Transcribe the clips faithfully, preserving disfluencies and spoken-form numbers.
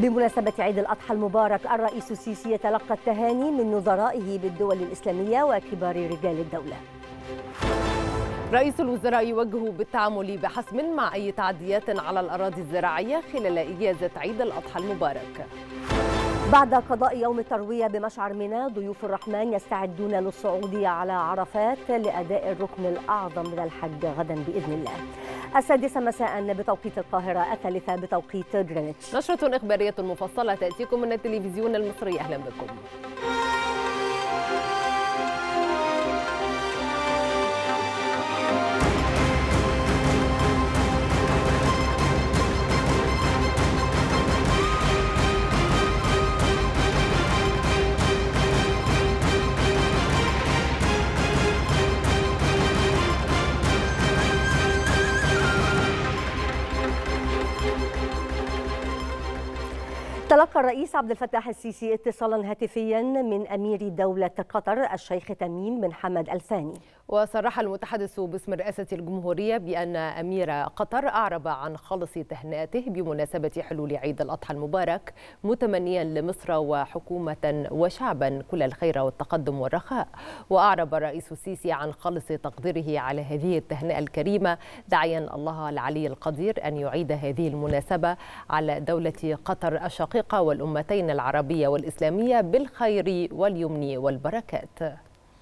بمناسبة عيد الأضحى المبارك، الرئيس السيسي يتلقى التهاني من نظرائه بالدول الإسلامية وكبار رجال الدولة. رئيس الوزراء يوجه بالتعامل بحسم مع أي تعديات على الأراضي الزراعية خلال إجازة عيد الأضحى المبارك. بعد قضاء يوم التروية بمشعر منى، ضيوف الرحمن يستعدون للصعود على عرفات لأداء الركن الأعظم من الحج غدا بإذن الله. السادسة مساء بتوقيت القاهرة، الثالثة بتوقيت غرينتش. نشرة إخبارية مفصلة تأتيكم من التلفزيون المصري، أهلا بكم. تلقى الرئيس عبد الفتاح السيسي اتصالا هاتفيا من أمير دولة قطر الشيخ تميم بن حمد آل ثاني. وصرح المتحدث باسم رئاسة الجمهورية بأن أمير قطر أعرب عن خالص تهنئته بمناسبة حلول عيد الأضحى المبارك، متمنيا لمصر وحكومة وشعبا كل الخير والتقدم والرخاء. وأعرب الرئيس السيسي عن خالص تقديره على هذه التهنئة الكريمة، داعيا الله العلي القدير أن يعيد هذه المناسبة على دولة قطر الشقيقة والأمتين العربية والإسلامية بالخير واليمن والبركات.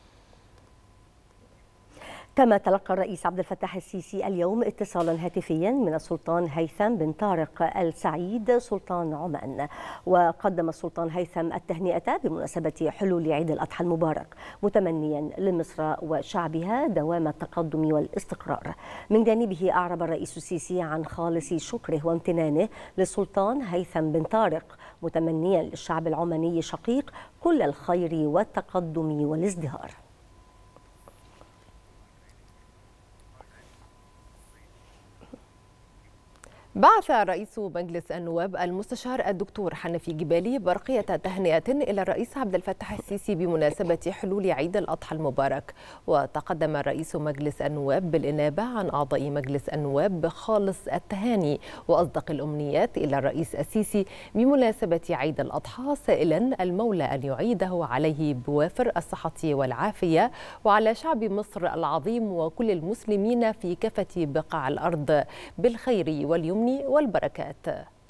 كما تلقى الرئيس عبد الفتاح السيسي اليوم اتصالا هاتفيا من السلطان هيثم بن طارق آل سعيد سلطان عمان، وقدم السلطان هيثم التهنئة بمناسبة حلول عيد الأضحى المبارك، متمنيا لمصر وشعبها دوام التقدم والاستقرار. من جانبه أعرب الرئيس السيسي عن خالص شكره وامتنانه للسلطان هيثم بن طارق، متمنيا للشعب العماني الشقيق كل الخير والتقدم والازدهار. بعث رئيس مجلس النواب المستشار الدكتور حنفي جبالي برقية تهنئة إلى الرئيس عبد الفتاح السيسي بمناسبة حلول عيد الأضحى المبارك. وتقدم رئيس مجلس النواب بالإنابة عن أعضاء مجلس النواب بخالص التهاني وأصدق الأمنيات إلى الرئيس السيسي بمناسبة عيد الأضحى، سائلا المولى أن يعيده عليه بوافر الصحة والعافية، وعلى شعب مصر العظيم وكل المسلمين في كافة بقاع الأرض بالخير واليمن والبركات.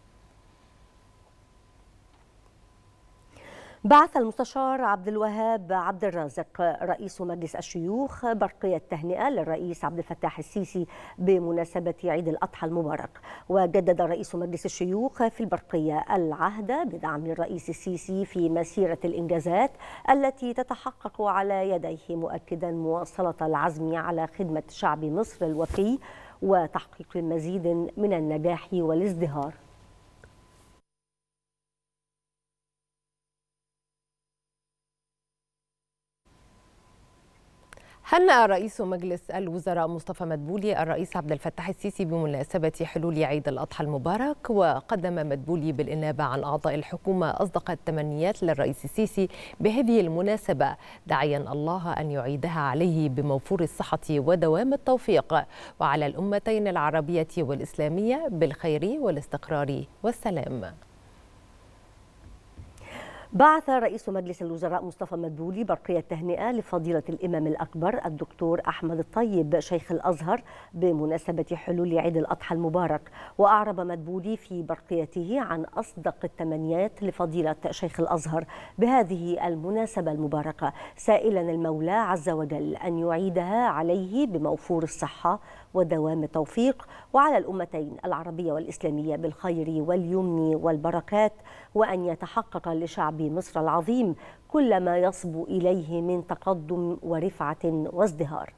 بعث المستشار عبد الوهاب عبد الرازق رئيس مجلس الشيوخ برقية تهنئة للرئيس عبد الفتاح السيسي بمناسبة عيد الأضحى المبارك. وجدد رئيس مجلس الشيوخ في البرقية العهد بدعم الرئيس السيسي في مسيرة الإنجازات التي تتحقق على يديه، مؤكدا مواصلة العزم على خدمة شعب مصر الوفي وتحقيق المزيد من النجاح والازدهار. هنأ رئيس مجلس الوزراء مصطفى مدبولي الرئيس عبد الفتاح السيسي بمناسبة حلول عيد الأضحى المبارك، وقدم مدبولي بالإنابة عن أعضاء الحكومة أصدق التمنيات للرئيس السيسي بهذه المناسبة، داعيا الله أن يعيدها عليه بموفور الصحة ودوام التوفيق، وعلى الأمتين العربية والإسلامية بالخير والاستقرار والسلام. بعث رئيس مجلس الوزراء مصطفى مدبولي برقية تهنئة لفضيلة الإمام الأكبر الدكتور أحمد الطيب شيخ الأزهر بمناسبة حلول عيد الأضحى المبارك. وأعرب مدبولي في برقيته عن أصدق التمنيات لفضيلة شيخ الأزهر بهذه المناسبة المباركة، سائلا المولى عز وجل أن يعيدها عليه بموفور الصحة ودوام التوفيق، وعلى الأمتين العربية والإسلامية بالخير واليمن والبركات، وأن يتحقق لشعب مصر العظيم كل ما يصبو إليه من تقدم ورفعة وازدهار.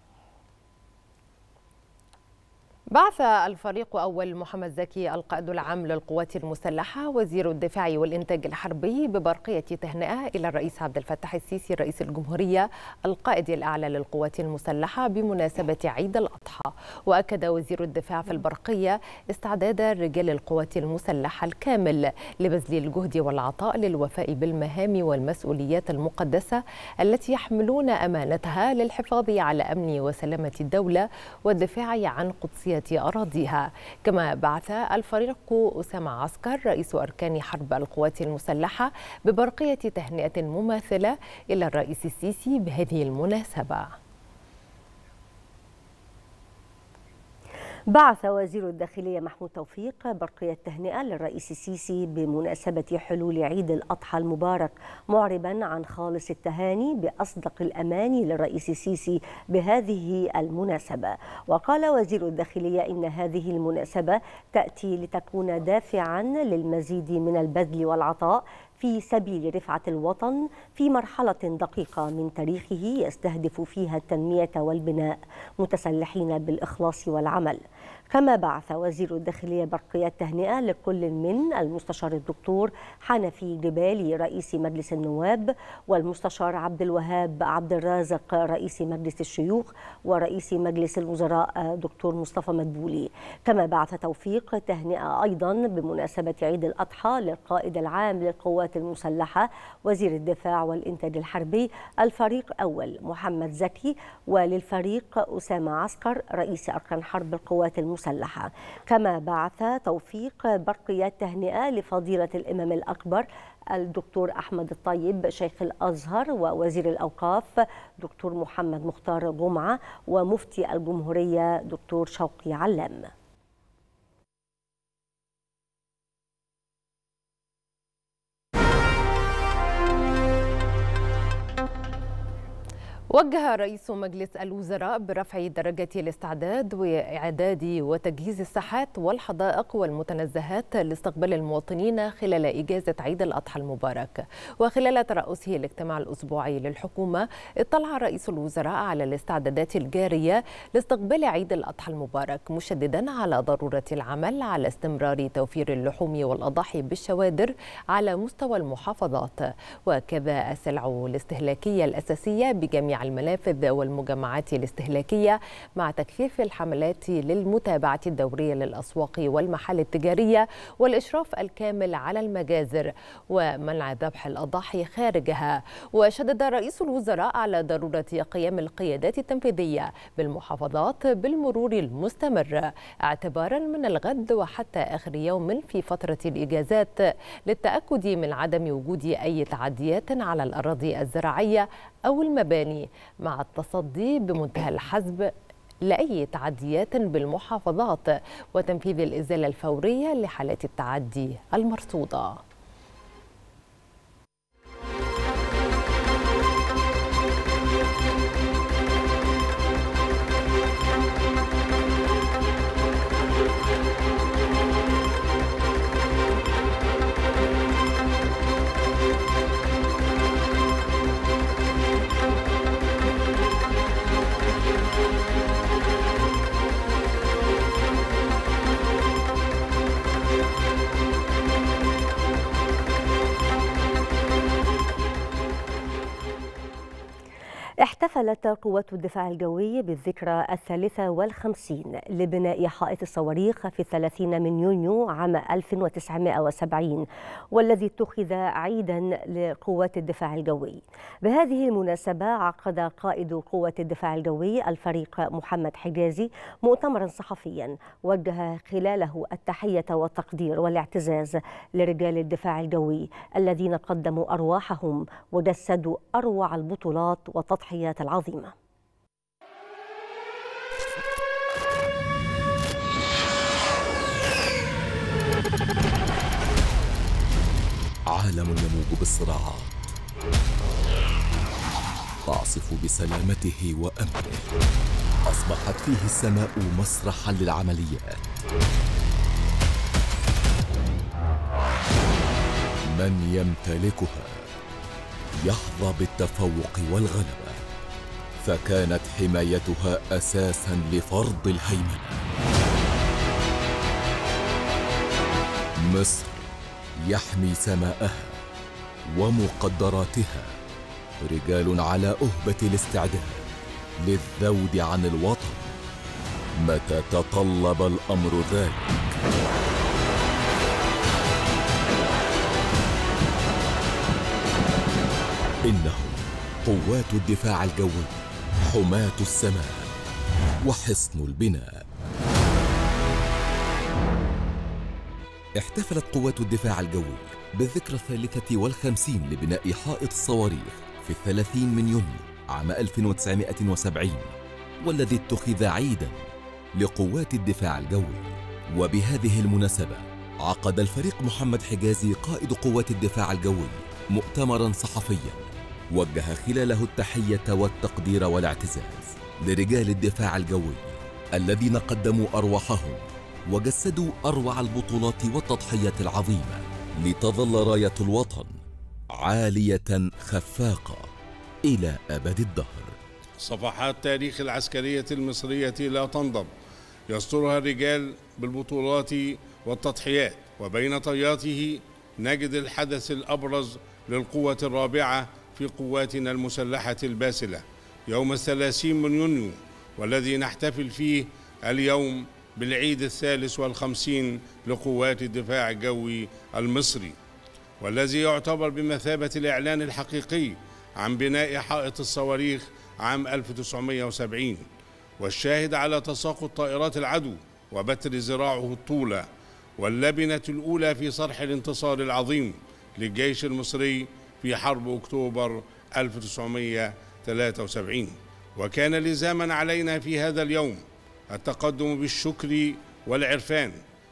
بعث الفريق أول محمد زكي القائد العام للقوات المسلحة وزير الدفاع والإنتاج الحربي ببرقية تهنئة إلى الرئيس عبد الفتاح السيسي رئيس الجمهورية القائد الأعلى للقوات المسلحة بمناسبة عيد الأضحى. وأكد وزير الدفاع في البرقية استعداد رجال القوات المسلحة الكامل لبذل الجهد والعطاء للوفاء بالمهام والمسؤوليات المقدسة التي يحملون أمانتها للحفاظ على أمن وسلامة الدولة والدفاع عن قدسية حماية أراضيها. كما بعث الفريق أسامة عسكر رئيس أركان حرب القوات المسلحة ببرقية تهنئة مماثلة إلى الرئيس السيسي بهذه المناسبة. بعث وزير الداخلية محمود توفيق برقية تهنئة للرئيس السيسي بمناسبة حلول عيد الأضحى المبارك، معربا عن خالص التهاني بأصدق الأماني للرئيس السيسي بهذه المناسبة. وقال وزير الداخلية إن هذه المناسبة تأتي لتكون دافعا للمزيد من البذل والعطاء في سبيل رفعة الوطن في مرحلة دقيقة من تاريخه يستهدف فيها التنمية والبناء، متسلحين بالإخلاص والعمل. كما بعث وزير الداخلية برقية تهنئة لكل من المستشار الدكتور حنفي جبالي رئيس مجلس النواب، والمستشار عبد الوهاب عبد الرازق رئيس مجلس الشيوخ، ورئيس مجلس الوزراء دكتور مصطفى مدبولي. كما بعث توفيق تهنئة أيضا بمناسبة عيد الأضحى للقائد العام للقوات المسلحة وزير الدفاع والإنتاج الحربي الفريق أول محمد زكي، وللفريق أسامة عسكر رئيس أركان حرب القوات المسلحة. كما بعث توفيق برقية تهنئة لفضيلة الإمام الأكبر الدكتور أحمد الطيب شيخ الأزهر ووزير الأوقاف دكتور محمد مختار جمعة، ومفتي الجمهورية دكتور شوقي علام. وجه رئيس مجلس الوزراء برفع درجة الاستعداد وإعداد وتجهيز الساحات والحدائق والمتنزهات لاستقبال المواطنين خلال إجازة عيد الأضحى المبارك. وخلال ترأسه الاجتماع الأسبوعي للحكومة، اطلع رئيس الوزراء على الاستعدادات الجارية لاستقبال عيد الأضحى المبارك، مشددا على ضرورة العمل على استمرار توفير اللحوم والأضاحي بالشوادر على مستوى المحافظات، وكذا السلع الاستهلاكية الأساسية بجميع المنافذ والمجمعات الاستهلاكية، مع تكثيف الحملات للمتابعة الدورية للأسواق والمحال التجارية والإشراف الكامل على المجازر ومنع ذبح الأضاحي خارجها. وشدد رئيس الوزراء على ضرورة قيام القيادات التنفيذية بالمحافظات بالمرور المستمر اعتبارا من الغد وحتى آخر يوم في فترة الإجازات، للتأكد من عدم وجود أي تعديات على الأراضي الزراعية أو المباني، مع التصدي بمنتهى الحزم لأي تعديات بالمحافظات وتنفيذ الإزالة الفورية لحالات التعدي المرصودة. احتفلت قوات الدفاع الجوي بالذكرى الثالثة والخمسين لبناء حائط الصواريخ في الثلاثين من يونيو عام ألف وتسعمائة وسبعين، والذي اتخذ عيدا لقوات الدفاع الجوي. بهذه المناسبة عقد قائد قوات الدفاع الجوي الفريق محمد حجازي مؤتمرا صحفيا وجه خلاله التحية والتقدير والاعتزاز لرجال الدفاع الجوي الذين قدموا أرواحهم وجسدوا أروع البطولات والتضحيات العظيمة. عالم يموج بالصراعات، تعصف بسلامته وأمنه، أصبحت فيه السماء مسرحا للعمليات. من يمتلكها يحظى بالتفوق والغلبة، فكانت حمايتها أساساً لفرض الهيمنة. مصر يحمي سماءها ومقدراتها رجال على أهبة الاستعداد للذود عن الوطن متى تطلب الأمر ذلك. إنهم قوات الدفاع الجوي، حماة السماء وحصن البناء. احتفلت قوات الدفاع الجوي بالذكرى الثالثة والخمسين لبناء حائط الصواريخ في الثلاثين من يونيو عام ألف وتسعمائة وسبعين، والذي اتخذ عيداً لقوات الدفاع الجوي. وبهذه المناسبة عقد الفريق محمد حجازي قائد قوات الدفاع الجوي مؤتمراً صحفياً وجه خلاله التحية والتقدير والاعتزاز لرجال الدفاع الجوي الذين قدموا أرواحهم وجسدوا أروع البطولات والتضحيات العظيمة لتظل راية الوطن عالية خفاقة إلى أبد الدهر. صفحات تاريخ العسكرية المصرية لا تنضب، يسطرها الرجال بالبطولات والتضحيات، وبين طياته نجد الحدث الأبرز للقوة الرابعة في قواتنا المسلحة الباسلة يوم الثلاثين من يونيو، والذي نحتفل فيه اليوم بالعيد الثالث والخمسين لقوات الدفاع الجوي المصري، والذي يعتبر بمثابة الإعلان الحقيقي عن بناء حائط الصواريخ عام ألف وتسعمائة وسبعين، والشاهد على تساقط طائرات العدو وبتر ذراعه الطولة، واللبنة الأولى في صرح الانتصار العظيم للجيش المصري في حرب أكتوبر ألف وتسعمائة وثلاثة وسبعين. وكان لزاما علينا في هذا اليوم التقدم بالشكر والعرفان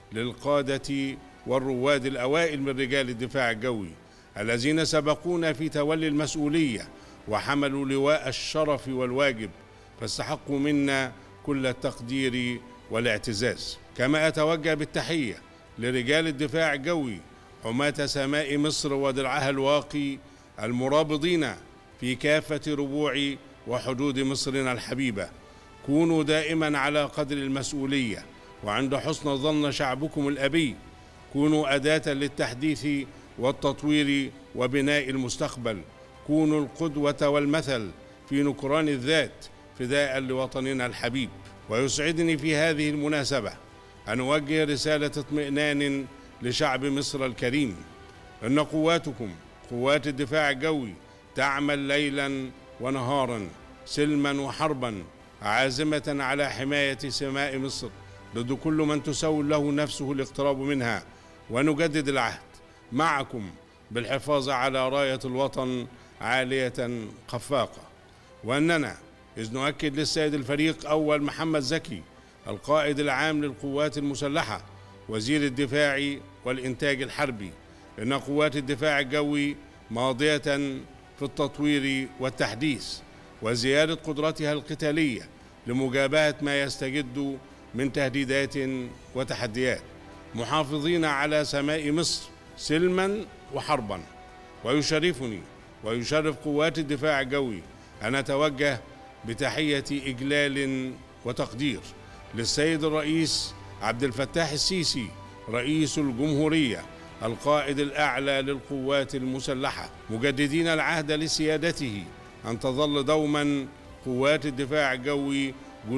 للقادة والرواد الأوائل من رجال الدفاع الجوي الذين سبقونا في تولي المسؤولية وحملوا لواء الشرف والواجب، فاستحقوا منا كل التقدير والاعتزاز. كما أتوجه بالتحية لرجال الدفاع الجوي حماة سماء مصر ودرعها الواقي المرابضين في كافة ربوع وحدود مصرنا الحبيبة. كونوا دائما على قدر المسؤولية وعند حسن ظن شعبكم الأبي. كونوا أداة للتحديث والتطوير وبناء المستقبل. كونوا القدوة والمثل في نكران الذات فداء لوطننا الحبيب. ويسعدني في هذه المناسبة أن أوجه رسالة اطمئنان لشعب مصر الكريم. إن قواتكم قوات الدفاع الجوي تعمل ليلا ونهارا سلما وحربا عازمة على حماية سماء مصر ضد كل من تسول له نفسه الاقتراب منها، ونجدد العهد معكم بالحفاظ على راية الوطن عالية خفاقة. وأننا إذ نؤكد للسيد الفريق أول محمد زكي القائد العام للقوات المسلحة وزير الدفاع والإنتاج الحربي إن قوات الدفاع الجوي ماضية في التطوير والتحديث وزيادة قدرتها القتالية لمجابهة ما يستجد من تهديدات وتحديات، محافظين على سماء مصر سلما وحربا. ويشرفني ويشرف قوات الدفاع الجوي أن أتوجه بتحية إجلال وتقدير للسيد الرئيس عبد الفتاح السيسي رئيس الجمهورية القائد الأعلى للقوات المسلحة، مجددين العهد لسيادته أن تظل دوما قوات الدفاع الجوي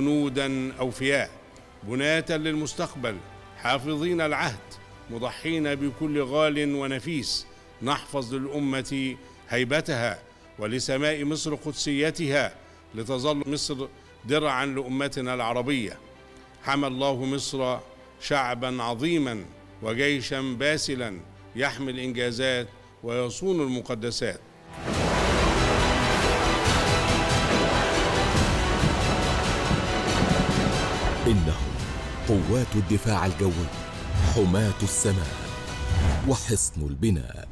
جنودا أوفياء بناة للمستقبل، حافظين العهد مضحين بكل غال ونفيس، نحفظ للأمة هيبتها ولسماء مصر قدسيتها لتظل مصر درعا لأمتنا العربية. حمى الله مصر شعبا عظيما وجيشا باسلا يحمي الإنجازات ويصون المقدسات. إنهم قوات الدفاع الجوي حماة السماء وحصن البناء.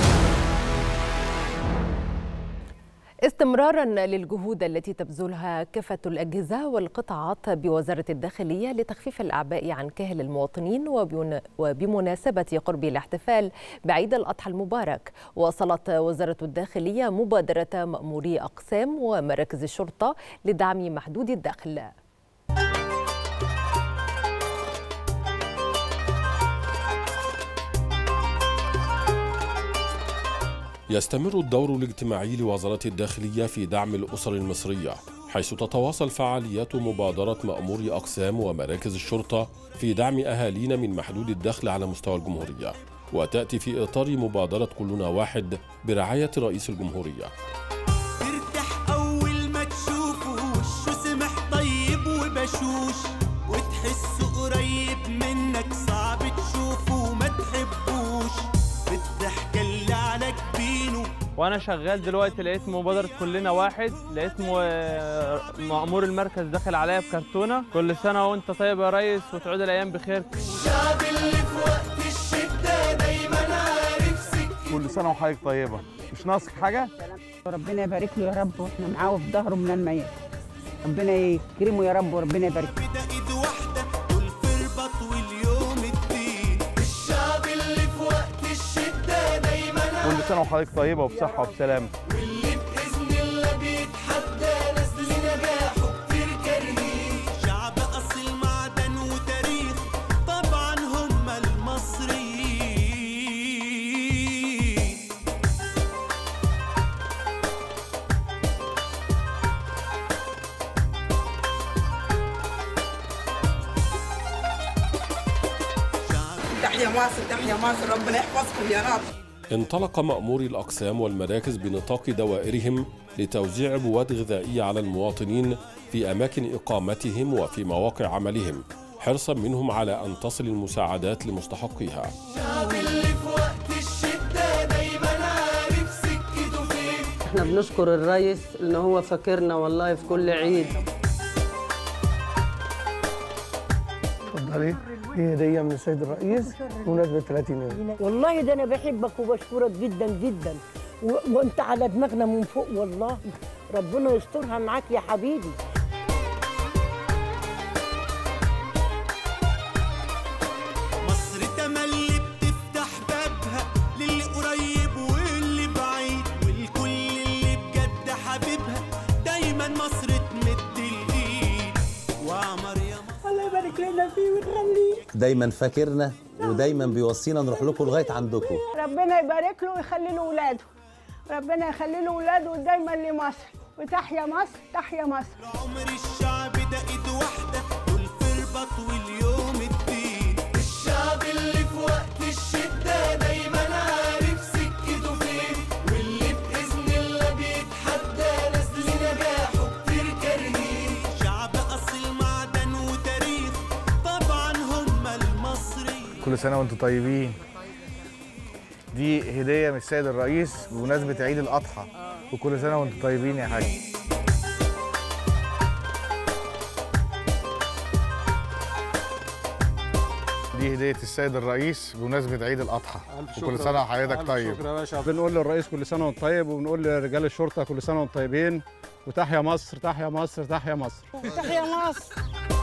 استمرارا للجهود التي تبذلها كافة الأجهزة والقطاعات بوزارة الداخلية لتخفيف الأعباء عن كاهل المواطنين وبمناسبة قرب الاحتفال بعيد الأضحى المبارك، واصلت وزارة الداخلية مبادرة مأموري أقسام ومراكز الشرطة لدعم محدود الدخل. يستمر الدور الاجتماعي لوزارة الداخلية في دعم الأسر المصرية، حيث تتواصل فعاليات مبادرة مأموري أقسام ومراكز الشرطة في دعم أهالينا من محدود الدخل على مستوى الجمهورية، وتأتي في إطار مبادرة كلنا واحد برعاية رئيس الجمهورية. ترتاح أول ما تشوفه وشه سمح طيب وبشوش وتحسه قريب منك صح. وانا شغال دلوقتي لقيت مبادره كلنا واحد، لقيت مأمور المركز داخل عليا بكرتونه كل سنه وانت طيب يا ريس وتعود الايام بخير. الشعب اللي في وقت الشده دايما عارف سكته. كل سنه وحضرتك طيبه، مش ناقصك حاجه؟ ربنا يبارك له يا رب واحنا معاه في ظهره من الميت. ربنا يكرمه يا رب وربنا يبارك له. ايد واحده والفربط واليوم الدين. الشعب اللي في وقت الشده دايما كل سنه وحضرتك طيبه وبصحه وبسلامه. واللي باذن الله بيتحدى ناس لنجاحه كتير كارهين. شعب اصيل معدن وتاريخ طبعا هم المصريين. تحيا مصر تحيا مصر، ربنا يحفظكم يا رب. انطلق مأموري الأقسام والمراكز بنطاق دوائرهم لتوزيع بواد غذائية على المواطنين في أماكن إقامتهم وفي مواقع عملهم، حرصا منهم على أن تصل المساعدات لمستحقيها. الشعب اللي في وقت الشدة دايما عارف سكته فين. احنا بنشكر الرئيس إن هو فاكرنا والله في كل عيد. اتفضلي، دي هدية من السيد الرئيس بمناسبة ثلاثين يوم. والله ده أنا بحبك وبشكرك جدا جدا و... وأنت على دماغنا من فوق والله، ربنا يسترها معاك يا حبيبي. مصر تملي بتفتح بابها للي قريب واللي بعيد، والكل اللي بجد حبيبها دايما مصر تمد الإيد. وعمر يا مصر الله يبارك لنا فيه ويخليه، دايما فاكرنا ودايما بيوصينا نروح لكم لغايه عندكم. ربنا يبارك له ويخلي له اولاده، ربنا يخلي له اولاده دايما لمصر، وتحيا مصر تحيا مصر. عمر الشعب ده ايد واحده والفربط واليوم الدين. الشعب اللي في وقت الشده دايما عارف سكته فين، واللي باذن الله بيتحدى ناس لنجاحه كتير كارهين. شعب اصيل معدن وتاريخ طبعا هم المصريين. كل سنة وانتم طيبين. دي هدية من السيد الرئيس بمناسبة عيد الأضحى، وكل سنة وانتم طيبين يا حاج. دي هدية السيد الرئيس بمناسبة عيد الأضحى، وكل سنة وحضرتك طيب. شكرا يا باشا. بنقول للرئيس كل سنة وانت طيب، وبنقول لرجال الشرطة كل سنة وانتم طيبين، وتحيا مصر تحيا مصر تحيا مصر تحيا مصر.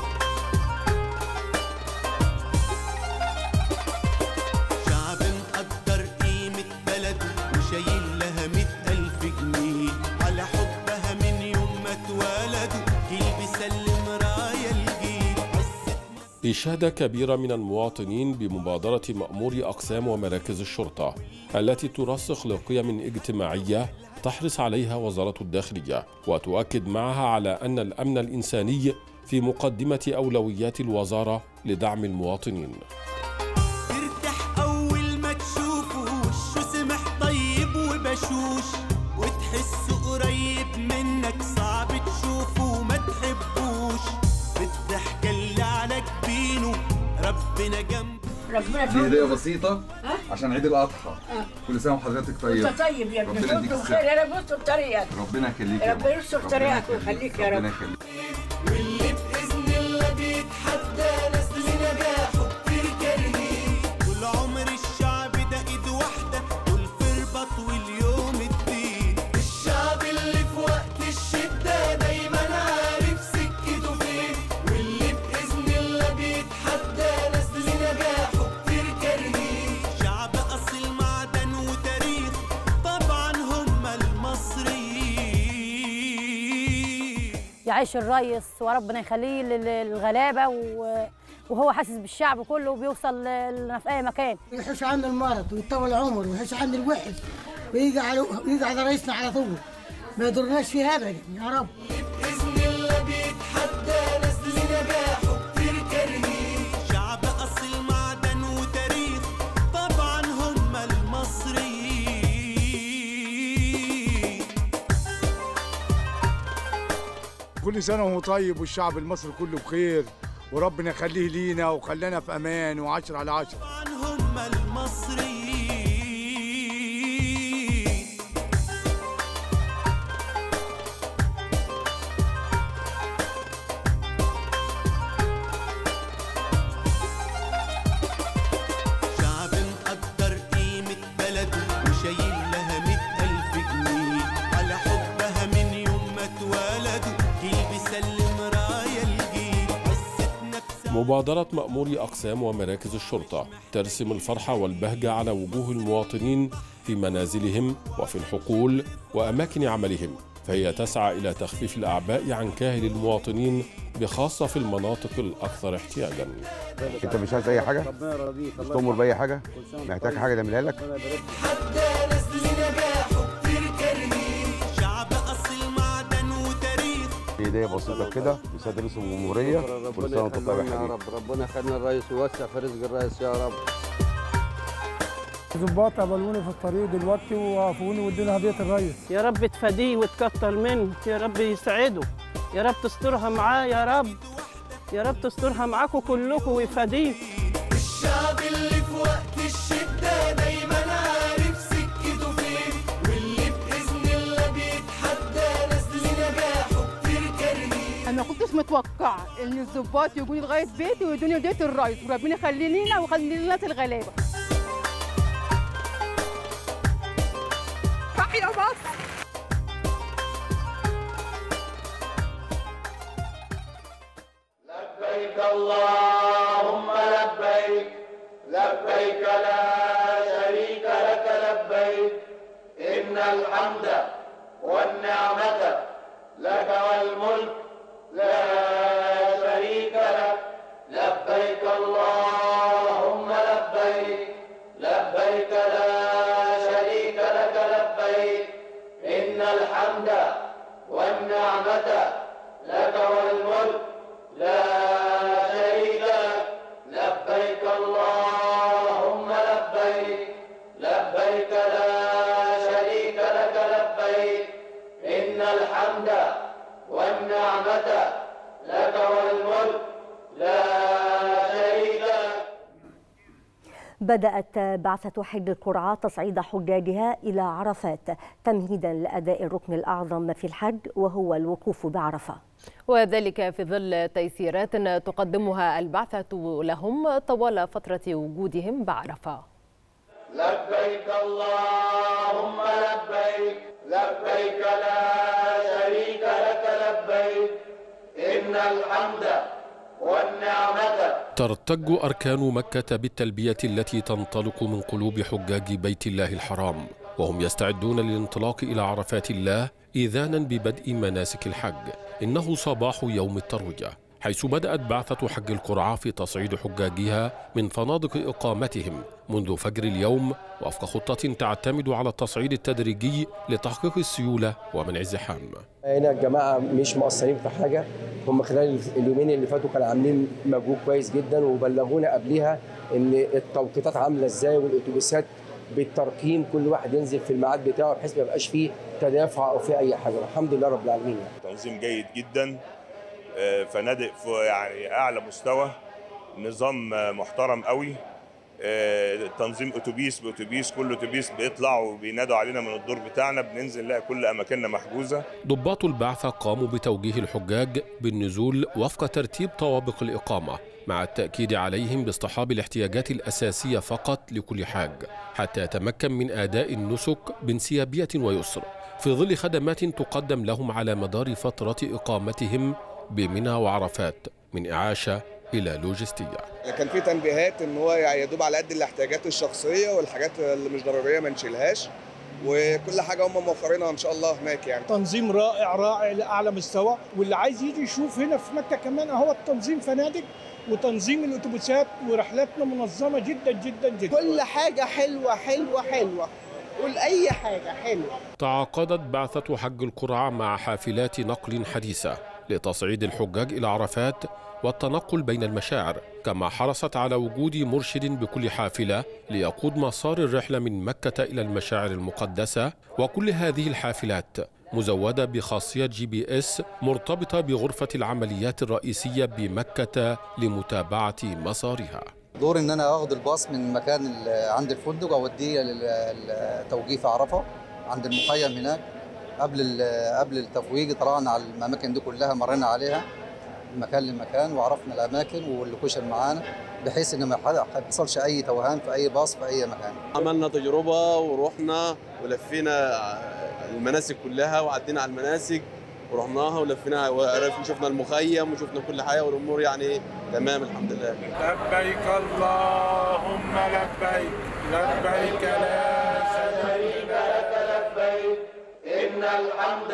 شعب مقدر قيمة بلده وشايل لها مئة ألف جنيه، على حبها من يوم ما اتولدوا جيل بيسلم راية الجيل. إشادة كبيرة من المواطنين بمبادرة مأموري أقسام ومراكز الشرطة التي ترسخ لقيم اجتماعية تحرص عليها وزارة الداخلية، وتؤكد معها على أن الأمن الإنساني في مقدمة أولويات الوزارة لدعم المواطنين. ترتاح أول ما تشوفه وشه سمح طيب وبشوش، وتحسه قريب منك صعب تشوفه وما تحبوش. بالضحكة اللي على جبينه ربنا جنبه. دي هدية بسيطة عشان عيد الأضحى. كل سنة وحضرتك طيب. انت طيب يا ابني، ربنا يديك كنت بخير يا رب، يستر طريقك. ربنا يخليك يا رب. ربنا يستر طريقك ويخليك يا رب. ربنا يخليك. واللي بإذن الله بيتحدى ناس لنجاحه كتير كارهين. طول عمر الشعب ده ايد واحدة والفربط واليوم الدين. الشعب اللي في وقت الشدة دايما عارف سكته فين، واللي بإذن الله بيتحدى ناس لنجاحه كتير كارهين. شعب أصيل معدن وتاريخ طبعا هم المصريين. يعيش الريس وربنا يخليه للغلابه، وهو حاسس بالشعب كله وبيوصل في اي مكان. يحوش عن المرض ويطول عمره ويحوش عن الوحش، ويجي على ويجي على رئيسنا على طول، ما يضرناش فيها ابدا يا رب. بإذن الله بيتحدى ناس لنجاحه كتير كارهين. شعب أصيل معدن وتاريخ طبعا هم المصريين. كل سنة وهو طيب والشعب المصري كله بخير، وربنا يخليه لينا وخلانا في أمان وعشرة على عشرة. طبعا هم المصريين. مبادرة مأموري أقسام ومراكز الشرطة ترسم الفرحة والبهجة على وجوه المواطنين في منازلهم وفي الحقول وأماكن عملهم، فهي تسعى إلى تخفيف الأعباء عن كاهل المواطنين بخاصة في المناطق الأكثر احتياجاً. أنت مش عايز أي حاجة؟ مش تأمر بأي حاجة؟ محتاج حاجة نعملها لك؟ هدية بسيطة كده بسبب رئيس الجمهورية، كل سنة وأنت طيب يا رب. ربنا يخلينا الرئيس ويوسع في رزق الرئيس يا رب. الضباط قابلوني في الطريق دلوقتي ووقفوني وادوني هدية الرئيس. يا رب تفاديه وتكتر منه، يا رب يسعده، يا رب تسترها معاه، يا رب يا رب تسترها معاكم كلكم ويفاديه. الشعب اللي في وقت الشدة دايما عارف سكته فين، واللي بإذن الله بيتحدى ناس لنجاحه كتير كارهين. أنا ما كنتش متوقعة إن الضباط يجوني لغاية بيتي ويدوني هدية الرئيس، وربنا يخلي لينا ويخلي للناس الغلابة. تحيا مصر. لبيك اللهم لبيك، لبيك لا شريك لك لبيك، إن الحمد والنعمة لك والملك لا شريك لك. لبيك اللهم لبيك، لبيك لا شريك لك لبيك، إن الحمد والنعمة لك والملك لا شريك لك. لبيك اللهم لبيك، لبيك لا شريك لك لبيك، إن الحمد والنعمة لك والملك لا شريك لك. بدأت بعثة حج القرعة تصعيد حجاجها إلى عرفات تمهيدا لأداء الركن الأعظم في الحج وهو الوقوف بعرفة، وذلك في ظل تيسيرات تقدمها البعثة لهم طوال فترة وجودهم بعرفة. لبيك اللهم لبيك، لبيك لا شريك لك لبيك، إن الحمد والنعمة. ترتج أركان مكة بالتلبية التي تنطلق من قلوب حجاج بيت الله الحرام، وهم يستعدون للانطلاق إلى عرفات الله إذانا ببدء مناسك الحج. إنه صباح يوم التروية، حيث بدأت بعثة حج القرعة في تصعيد حجاجها من فنادق إقامتهم منذ فجر اليوم وفق خطة تعتمد على التصعيد التدريجي لتحقيق السيولة ومنع الزحام. هنا الجماعة مش مقصرين في حاجة، هم خلال اليومين اللي فاتوا كانوا عاملين مجهود كويس جدا، وبلغونا قبلها ان التوقيتات عاملة ازاي والاتوبيسات بالترقيم كل واحد ينزل في الميعاد بتاعه بحيث ما يبقاش فيه تدافع او في اي حاجة. الحمد لله رب العالمين. تنظيم جيد جدا، فنادق في يعني اعلى مستوى، نظام محترم قوي، تنظيم اتوبيس باتوبيس، كل اتوبيس بيطلع وبينادوا علينا من الدور بتاعنا، بننزل نلاقي كل اماكننا محجوزه. ضباط البعثه قاموا بتوجيه الحجاج بالنزول وفق ترتيب طوابق الاقامه، مع التاكيد عليهم باصطحاب الاحتياجات الاساسيه فقط لكل حاج حتى يتمكن من اداء النسك بانسيابيه ويسر، في ظل خدمات تقدم لهم على مدار فتره اقامتهم بمنى وعرفات، من اعاشه الى لوجستيه. كان في تنبيهات ان هو يا دوب على قد الاحتياجات الشخصيه والحاجات اللي مش ضروريه ما نشيلهاش، وكل حاجه هم موفرينها ان شاء الله هناك. يعني تنظيم رائع رائع لاعلى مستوى، واللي عايز يجي يشوف هنا في مكه كمان اهو التنظيم فنادق وتنظيم الاتوبيسات ورحلاتنا منظمه جدا جدا جدا. كل حاجه حلوه حلوه حلوه، قول اي حاجه حلوه. تعاقدت بعثه حج القرعه مع حافلات نقل حديثه لتصعيد الحجاج الى عرفات والتنقل بين المشاعر، كما حرصت على وجود مرشد بكل حافلة ليقود مسار الرحلة من مكة إلى المشاعر المقدسة. وكل هذه الحافلات مزودة بخاصية جي بي اس مرتبطة بغرفة العمليات الرئيسية بمكة لمتابعة مسارها. دور ان انا اخد الباص من مكان عند الفندق اوديه للتوجيه في عرفة عند المخيم هناك. قبل قبل التفويج طلعنا على الاماكن دي كلها، مرينا عليها مكان لمكان وعرفنا الاماكن واللوكيشن معانا بحيث ان ما يحصلش اي توهان في اي باص في اي مكان. عملنا تجربه ورحنا ولفينا المناسك كلها وعدينا على المناسك ورحناها ولفيناها وعرفنا شفنا المخيم وشفنا كل حاجه والامور يعني تمام الحمد لله. لبيك اللهم لبيك لبيك لا شريك لك لبيك إن الحمد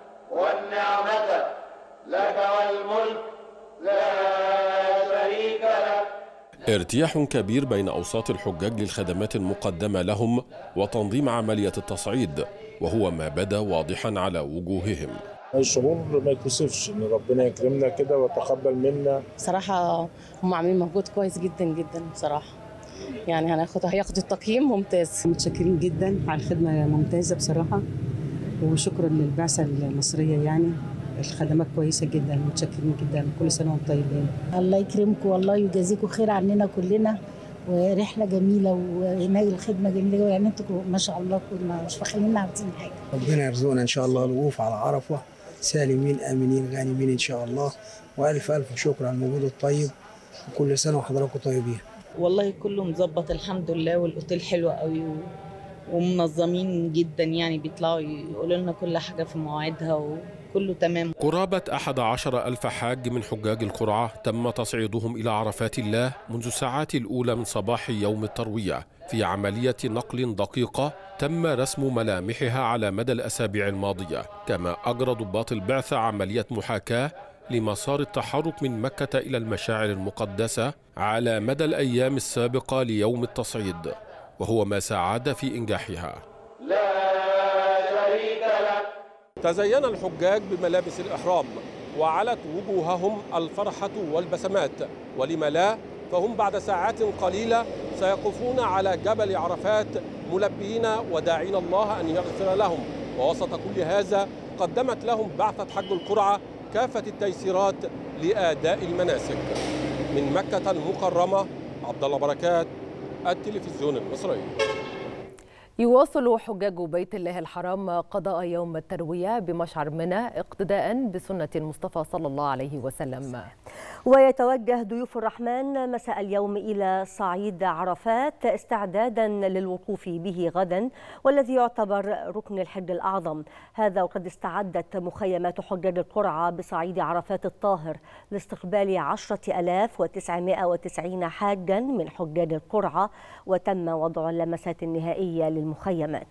والنعمة لك والملك لا شريك لك. ارتياح كبير بين أوساط الحجاج للخدمات المقدمة لهم وتنظيم عملية التصعيد، وهو ما بدا واضحا على وجوههم. الشعور ما يتوصفش ان ربنا يكرمنا كده ويتقبل منا. صراحه هم عاملين مجهود كويس جدا جدا بصراحه، يعني هناخد هياخد التقييم ممتاز. متشكرين جدا على الخدمه ممتازه بصراحه، وشكرا للبعثه المصريه، يعني الخدمات كويسه جدا. متشكرين جدا، كل سنه وانتم طيبين. الله يكرمكم والله ويجازيكم خير عننا كلنا، ورحله جميله وهناك الخدمه جميله، يعني انتم ما شاء الله كنا مش مخلينا عارفين حاجه. ربنا يرزقنا ان شاء الله الوقوف على عرفه سالمين امنين غانمين ان شاء الله، والف الف شكر على المجهود الطيب، وكل سنه وحضراتكم طيبين. والله كله مظبط الحمد لله، والاوتيل حلو قوي و... ومنظمين جدا، يعني بيطلعوا يقولوا لنا كل حاجه في مواعيدها وكله تمام. قرابة أحد عشر ألف حاج من حجاج القرعة تم تصعيدهم إلى عرفات الله منذ الساعات الأولى من صباح يوم التروية في عملية نقل دقيقة تم رسم ملامحها على مدى الأسابيع الماضية، كما أجرى ضباط البعثة عملية محاكاة لمسار التحرك من مكة إلى المشاعر المقدسة على مدى الأيام السابقة ليوم التصعيد، وهو ما ساعد في إنجاحها. لا شريك لك. تزين الحجاج بملابس الإحرام وعلت وجوههم الفرحة والبسمات، ولم لا فهم بعد ساعات قليلة سيقفون على جبل عرفات ملبيين وداعين الله أن يغفر لهم. ووسط كل هذا قدمت لهم بعثة حج القرعة كافة التيسيرات لأداء المناسك. من مكة المكرمة، عبد الله بركات، التلفزيون المصري. يواصل حجاج بيت الله الحرام قضاء يوم التروية بمشعر منى اقتداء بسنة المصطفى صلى الله عليه وسلم. ويتوجه ضيوف الرحمن مساء اليوم إلى صعيد عرفات استعدادا للوقوف به غدا، والذي يعتبر ركن الحج الأعظم. هذا وقد استعدت مخيمات حجاج القرعة بصعيد عرفات الطاهر لاستقبال عشرة آلاف وتسعمائة وتسعين حاجا من حجاج القرعة، وتم وضع اللمسات النهائية للمخيمات.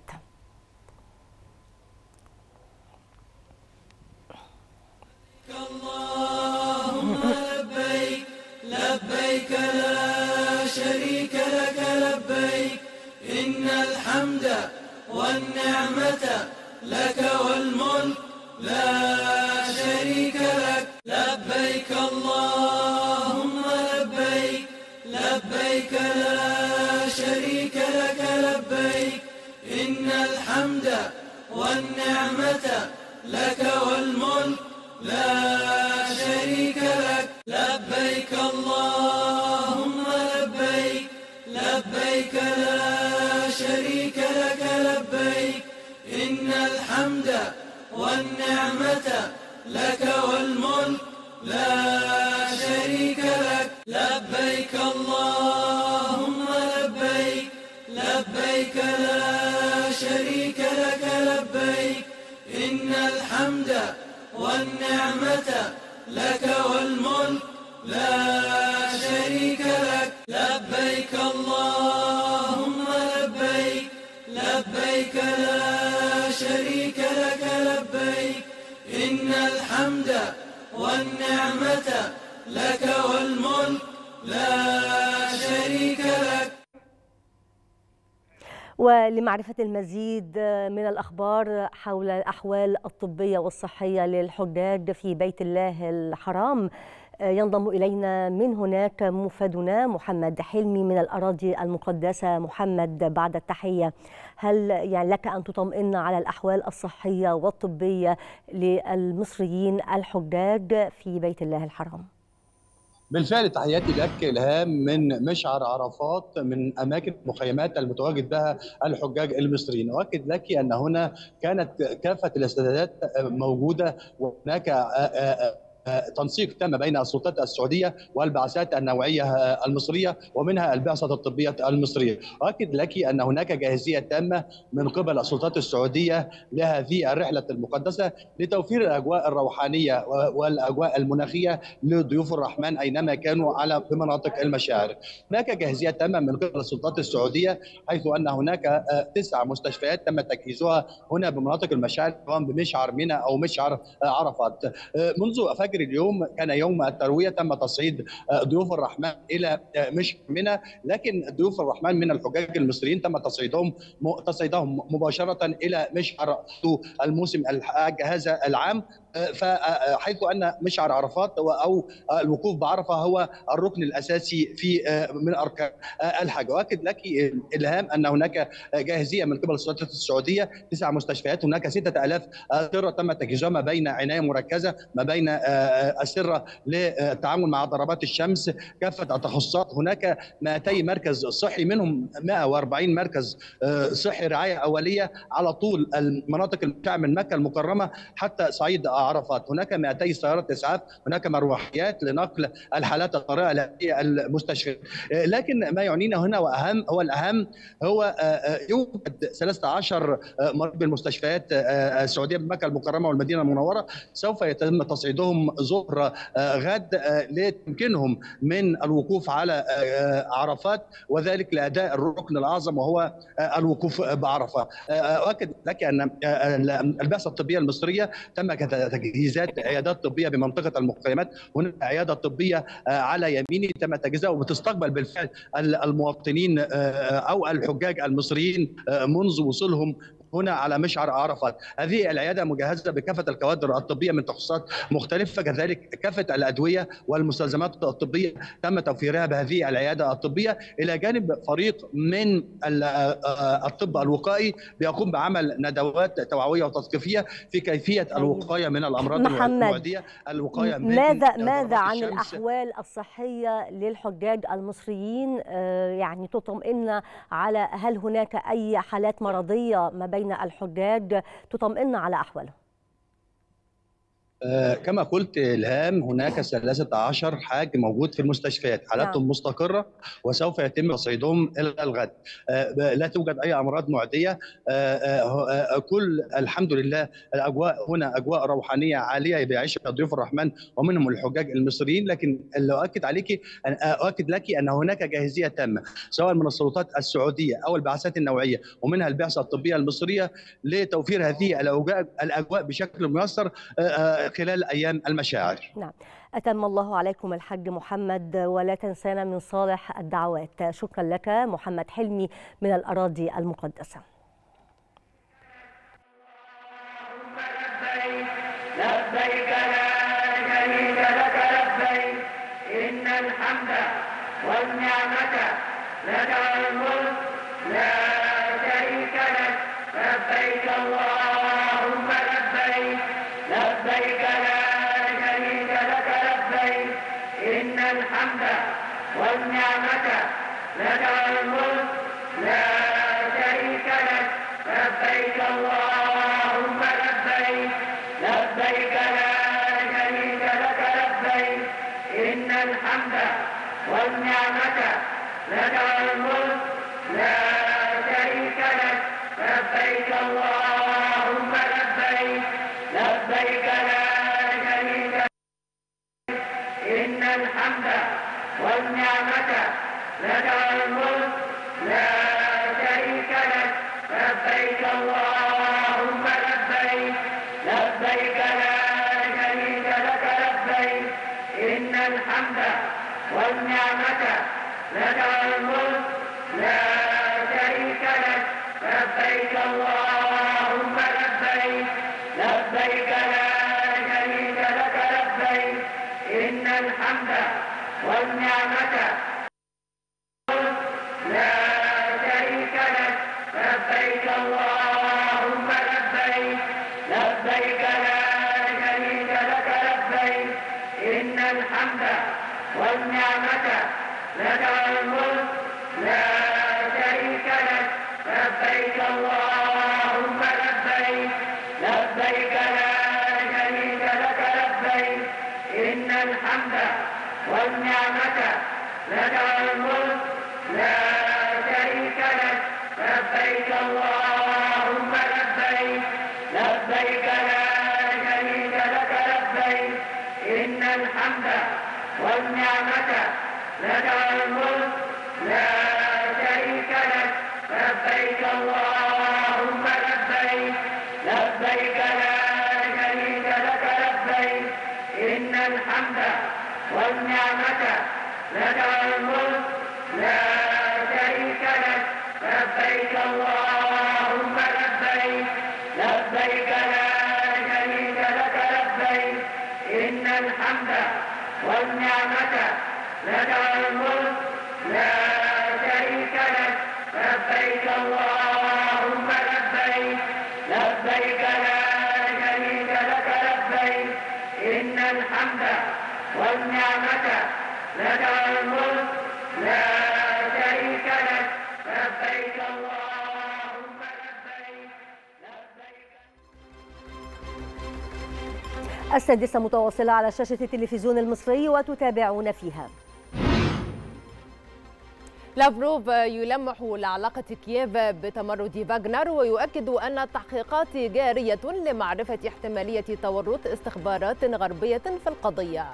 لبيك لا شريك لك لبيك إن الحمد والنعمة لك والملك لا شريك لك. لبيك اللهم لبيك لبيك لا شريك لك لبيك إن الحمد والنعمة لك والملك لا شريك لك. لبيك اللهم لبيك لبيك لا شريك لك لبيك إن الحمد والنعمة لك والملك لا شريك لك. لبيك اللهم لبيك لبيك لا شريك لك لبيك إن الحمد والنعمة لك والملك لا شريك لك. لبيك اللهم لبيك لبيك لا شريك لك لبيك إن الحمد والنعمة لك والملك لا شريك لك. ولمعرفة المزيد من الأخبار حول الأحوال الطبية والصحية للحجاج في بيت الله الحرام ينضم إلينا من هناك موفدنا محمد حلمي من الأراضي المقدسة. محمد، بعد التحية، هل يعني لك أن تطمئن على الأحوال الصحية والطبية للمصريين الحجاج في بيت الله الحرام؟ بالفعل تحياتي لك إلهام من مشعر عرفات، من أماكن مخيمات المتواجد بها الحجاج المصريين. أؤكد لك أن هنا كانت كافة الاستعدادات موجودة، وهناك تنسيق تم بين السلطات السعوديه والبعثات النوعيه المصريه ومنها البعثه الطبيه المصريه. اؤكد لك ان هناك جاهزيه تامه من قبل السلطات السعوديه لهذه الرحله المقدسه لتوفير الاجواء الروحانيه والاجواء المناخيه لضيوف الرحمن اينما كانوا على بمناطق المشاعر. هناك جاهزيه تامه من قبل السلطات السعوديه حيث ان هناك تسع مستشفيات تم تجهيزها هنا بمناطق المشاعر سواء بمشعر منى او مشعر عرفات. منذ فجر اليوم كان يوم الترويه تم تصعيد ضيوف الرحمن الى مشعر منى، لكن ضيوف الرحمن من الحجاج المصريين تم تصعيدهم تصعيدهم مباشره الى مشعر الموسم الحج هذا العام، فحيث ان مشعر عرفات او الوقوف بعرفه هو الركن الاساسي في من اركان الحج. واكد لك الهام ان هناك جاهزيه من قبل السلطات السعوديه، تسع مستشفيات، هناك ستة آلاف اسره تم تجهيزها ما بين عنايه مركزه، ما بين اسره للتعامل مع ضربات الشمس، كافه التخصصات، هناك مئتي مركز صحي منهم مئة وأربعين مركز صحي رعايه اوليه على طول المناطق المشاع من مكه المكرمه حتى صعيد عرفات، هناك مئتي سيارات اسعاف، هناك مروحيات لنقل الحالات الطارئه للمستشفيات. لكن ما يعنينا هنا واهم هو الاهم هو يوجد ثلاثة عشر مريض بالمستشفيات السعوديه بمكه المكرمه والمدينه المنوره سوف يتم تصعيدهم ظهر غد لتمكنهم من الوقوف على عرفات وذلك لاداء الركن الاعظم وهو الوقوف بعرفه. اؤكد لك ان البعثه الطبيه المصريه تم تجهيزات عيادات طبيه بمنطقه المخيمات، هناك عياده طبيه على يميني تم تجهيزها وبتستقبل بالفعل المواطنين او الحجاج المصريين منذ وصولهم هنا على مشعر عرفات. هذه العياده مجهزه بكافه الكوادر الطبيه من تخصصات مختلفه، كذلك كافه الادويه والمستلزمات الطبيه تم توفيرها بهذه العياده الطبيه، الى جانب فريق من الطب الوقائي بيقوم بعمل ندوات توعويه وتثقيفيه في كيفيه الوقايه من الامراض المعديه، الوقايه من ماذا ماذا عن الاحوال الصحيه للحجاج المصريين؟ يعني تطمئن على هل هناك اي حالات مرضيه ما بين الحجاج تطمئن على أحوالهم؟ كما قلت الهام هناك ثلاثة عشر حاج موجود في المستشفيات، حالاتهم مستقرة وسوف يتم تصعيدهم إلى الغد. لا توجد أي أمراض معدية، كل الحمد لله الأجواء هنا أجواء روحانية عالية بيعيشها ضيوف الرحمن ومنهم الحجاج المصريين. لكن اللي أؤكد عليك أؤكد لك أن هناك جاهزية تامة سواء من السلطات السعودية أو البعثات النوعية ومنها البعثة الطبية المصرية لتوفير هذه الأجواء بشكل ميسر خلال أيام المشاعر. نعم، أتم الله عليكم الحج محمد، ولا تنسانا من صالح الدعوات. شكرا لك محمد حلمي من الأراضي المقدسة. لبيك لا شريك لك لبيك إن الحمد والنعمة لك والملك لا شريك لك لبيك اللهم لبيك لبيك لا شريك لك لبيك إن الحمد والنعمة لك والملك لا شريك لك لبيك اللهم لبيك لبيك لا شريك لك لبيك إن الحمد والنعمة لك والملك لا شريك لك لبيك اللهم لبيك لبيك لا شريك لك إن الحمد والنعمة لك والملك لا شريك لك لبيك اللهم لبيك لبيك لا شريك لك لبيك إن الحمد والنعمة لك والملك لا شريك لك لبيك اللهم لبيك لبيك لا شريك لك لبيك إن الحمد والنعمة لا شريك لك لبيك اللهم لبيك لبيك لا شريك لك لبيك إن الحمد والنعمة لك والملك لا شريك لك لبيك اللهم لبيك لبيك لا شريك لك لبيك لك الملك لا شريك لك لبيك اللهم لبيك لبيك لا شريك لك لبيك إن الحمد والنعمة لك الملك لا شريك لك لبيك اللهم لبيك لبيك لا شريك لك لبيك إن الحمد والنعمة لك الملك لا شريك لك لبيك اللهم لبيك لبيك لا شريك لك لبيك إن الحمد والنعمة لك الملك لا شريك لك لبيك اللهم لبيك لبيك لا شريك لك لبيك إن الحمد والنعمة لك الملك لا شريك لك لبيك اللهم لبيك السادسة متواصلة على شاشة التلفزيون المصري وتتابعون فيها. لافروف يلمح لعلاقة كييف بتمرد فاغنر ويؤكد أن التحقيقات جارية لمعرفة احتمالية تورط استخبارات غربية في القضية.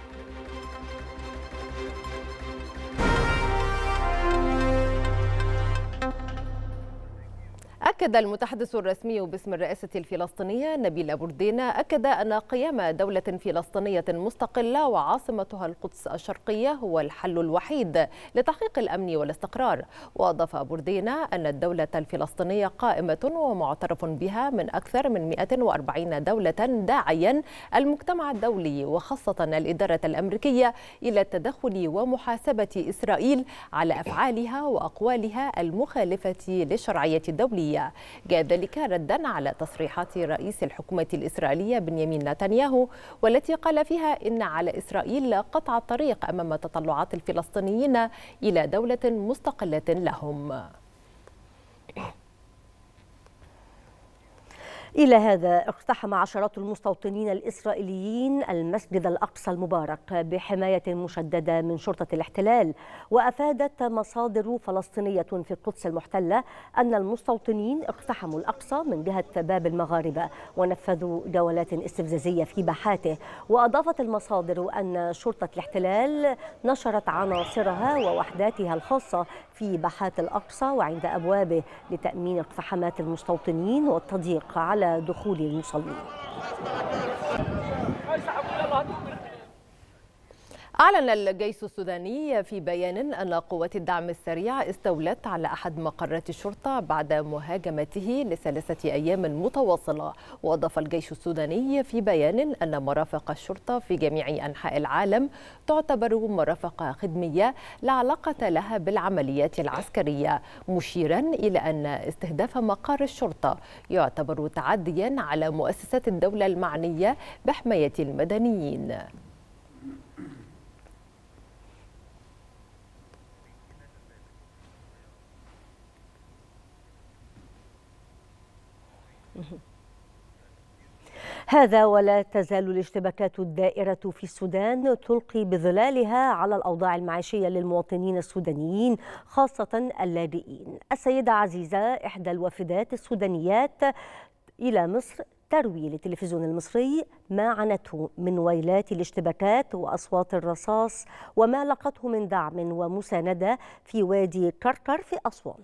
أكد المتحدث الرسمي باسم الرئاسة الفلسطينية نبيل بوردينا أكد أن قيام دولة فلسطينية مستقلة وعاصمتها القدس الشرقية هو الحل الوحيد لتحقيق الأمن والاستقرار. وأضاف بوردينا أن الدولة الفلسطينية قائمة ومعترف بها من أكثر من مئة وأربعين دولة، داعيا المجتمع الدولي وخاصة الإدارة الأمريكية إلى التدخل ومحاسبة إسرائيل على أفعالها وأقوالها المخالفة للشرعية الدولية. جاء ذلك ردا على تصريحات رئيس الحكومة الإسرائيلية بنيامين نتنياهو، والتي قال فيها إن على إسرائيل قطع الطريق أمام تطلعات الفلسطينيين إلى دولة مستقلة لهم. إلى هذا اقتحم عشرات المستوطنين الإسرائيليين المسجد الأقصى المبارك بحماية مشددة من شرطة الاحتلال. وأفادت مصادر فلسطينية في القدس المحتلة أن المستوطنين اقتحموا الأقصى من جهة باب المغاربة ونفذوا جولات استفزازية في باحاته. وأضافت المصادر أن شرطة الاحتلال نشرت عناصرها ووحداتها الخاصة في باحات الأقصى وعند أبوابه لتأمين اقتحامات المستوطنين والتضييق على دخول المصلين. أعلن الجيش السوداني في بيان أن قوات الدعم السريع استولت على أحد مقرات الشرطة بعد مهاجمته لثلاثة أيام متواصلة. وأضاف الجيش السوداني في بيان أن مرافق الشرطة في جميع أنحاء العالم تعتبر مرافق خدمية لا علاقة لها بالعمليات العسكرية، مشيرا إلى أن استهداف مقر الشرطة يعتبر تعديا على مؤسسات الدولة المعنية بحماية المدنيين. هذا ولا تزال الاشتباكات الدائرة في السودان تلقي بظلالها على الأوضاع المعيشية للمواطنين السودانيين خاصة اللاجئين. السيدة عزيزة إحدى الوافدات السودانيات إلى مصر تروي للتلفزيون المصري ما عانته من ويلات الاشتباكات وأصوات الرصاص وما لقته من دعم ومساندة في وادي كركر في أسوان.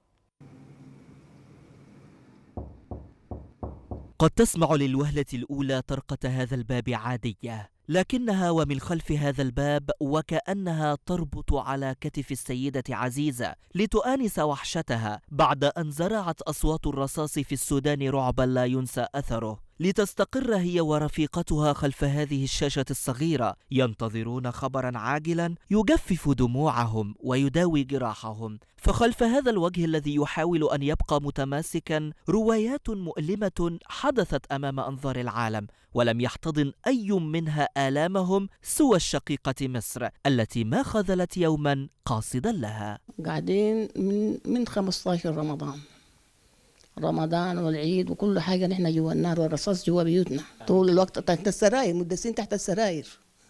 قد تسمع للوهلة الأولى طرقة هذا الباب عادية، لكنها ومن خلف هذا الباب وكأنها تربط على كتف السيدة عزيزة لتؤانس وحشتها بعد أن زرعت أصوات الرصاص في السودان رعبا لا ينسى أثره، لتستقر هي ورفيقتها خلف هذه الشاشة الصغيرة ينتظرون خبرا عاجلا يجفف دموعهم ويداوي جراحهم. فخلف هذا الوجه الذي يحاول أن يبقى متماسكا روايات مؤلمة حدثت أمام أنظار العالم، ولم يحتضن أي منها آلامهم سوى الشقيقة مصر التي ما خذلت يوما قاصدا لها. قاعدين من من خمسة عشر رمضان رمضان والعيد وكل حاجة نحن جوا النار والرصاص جوا بيوتنا طول الوقت تحت السراير، مدسين تحت السراير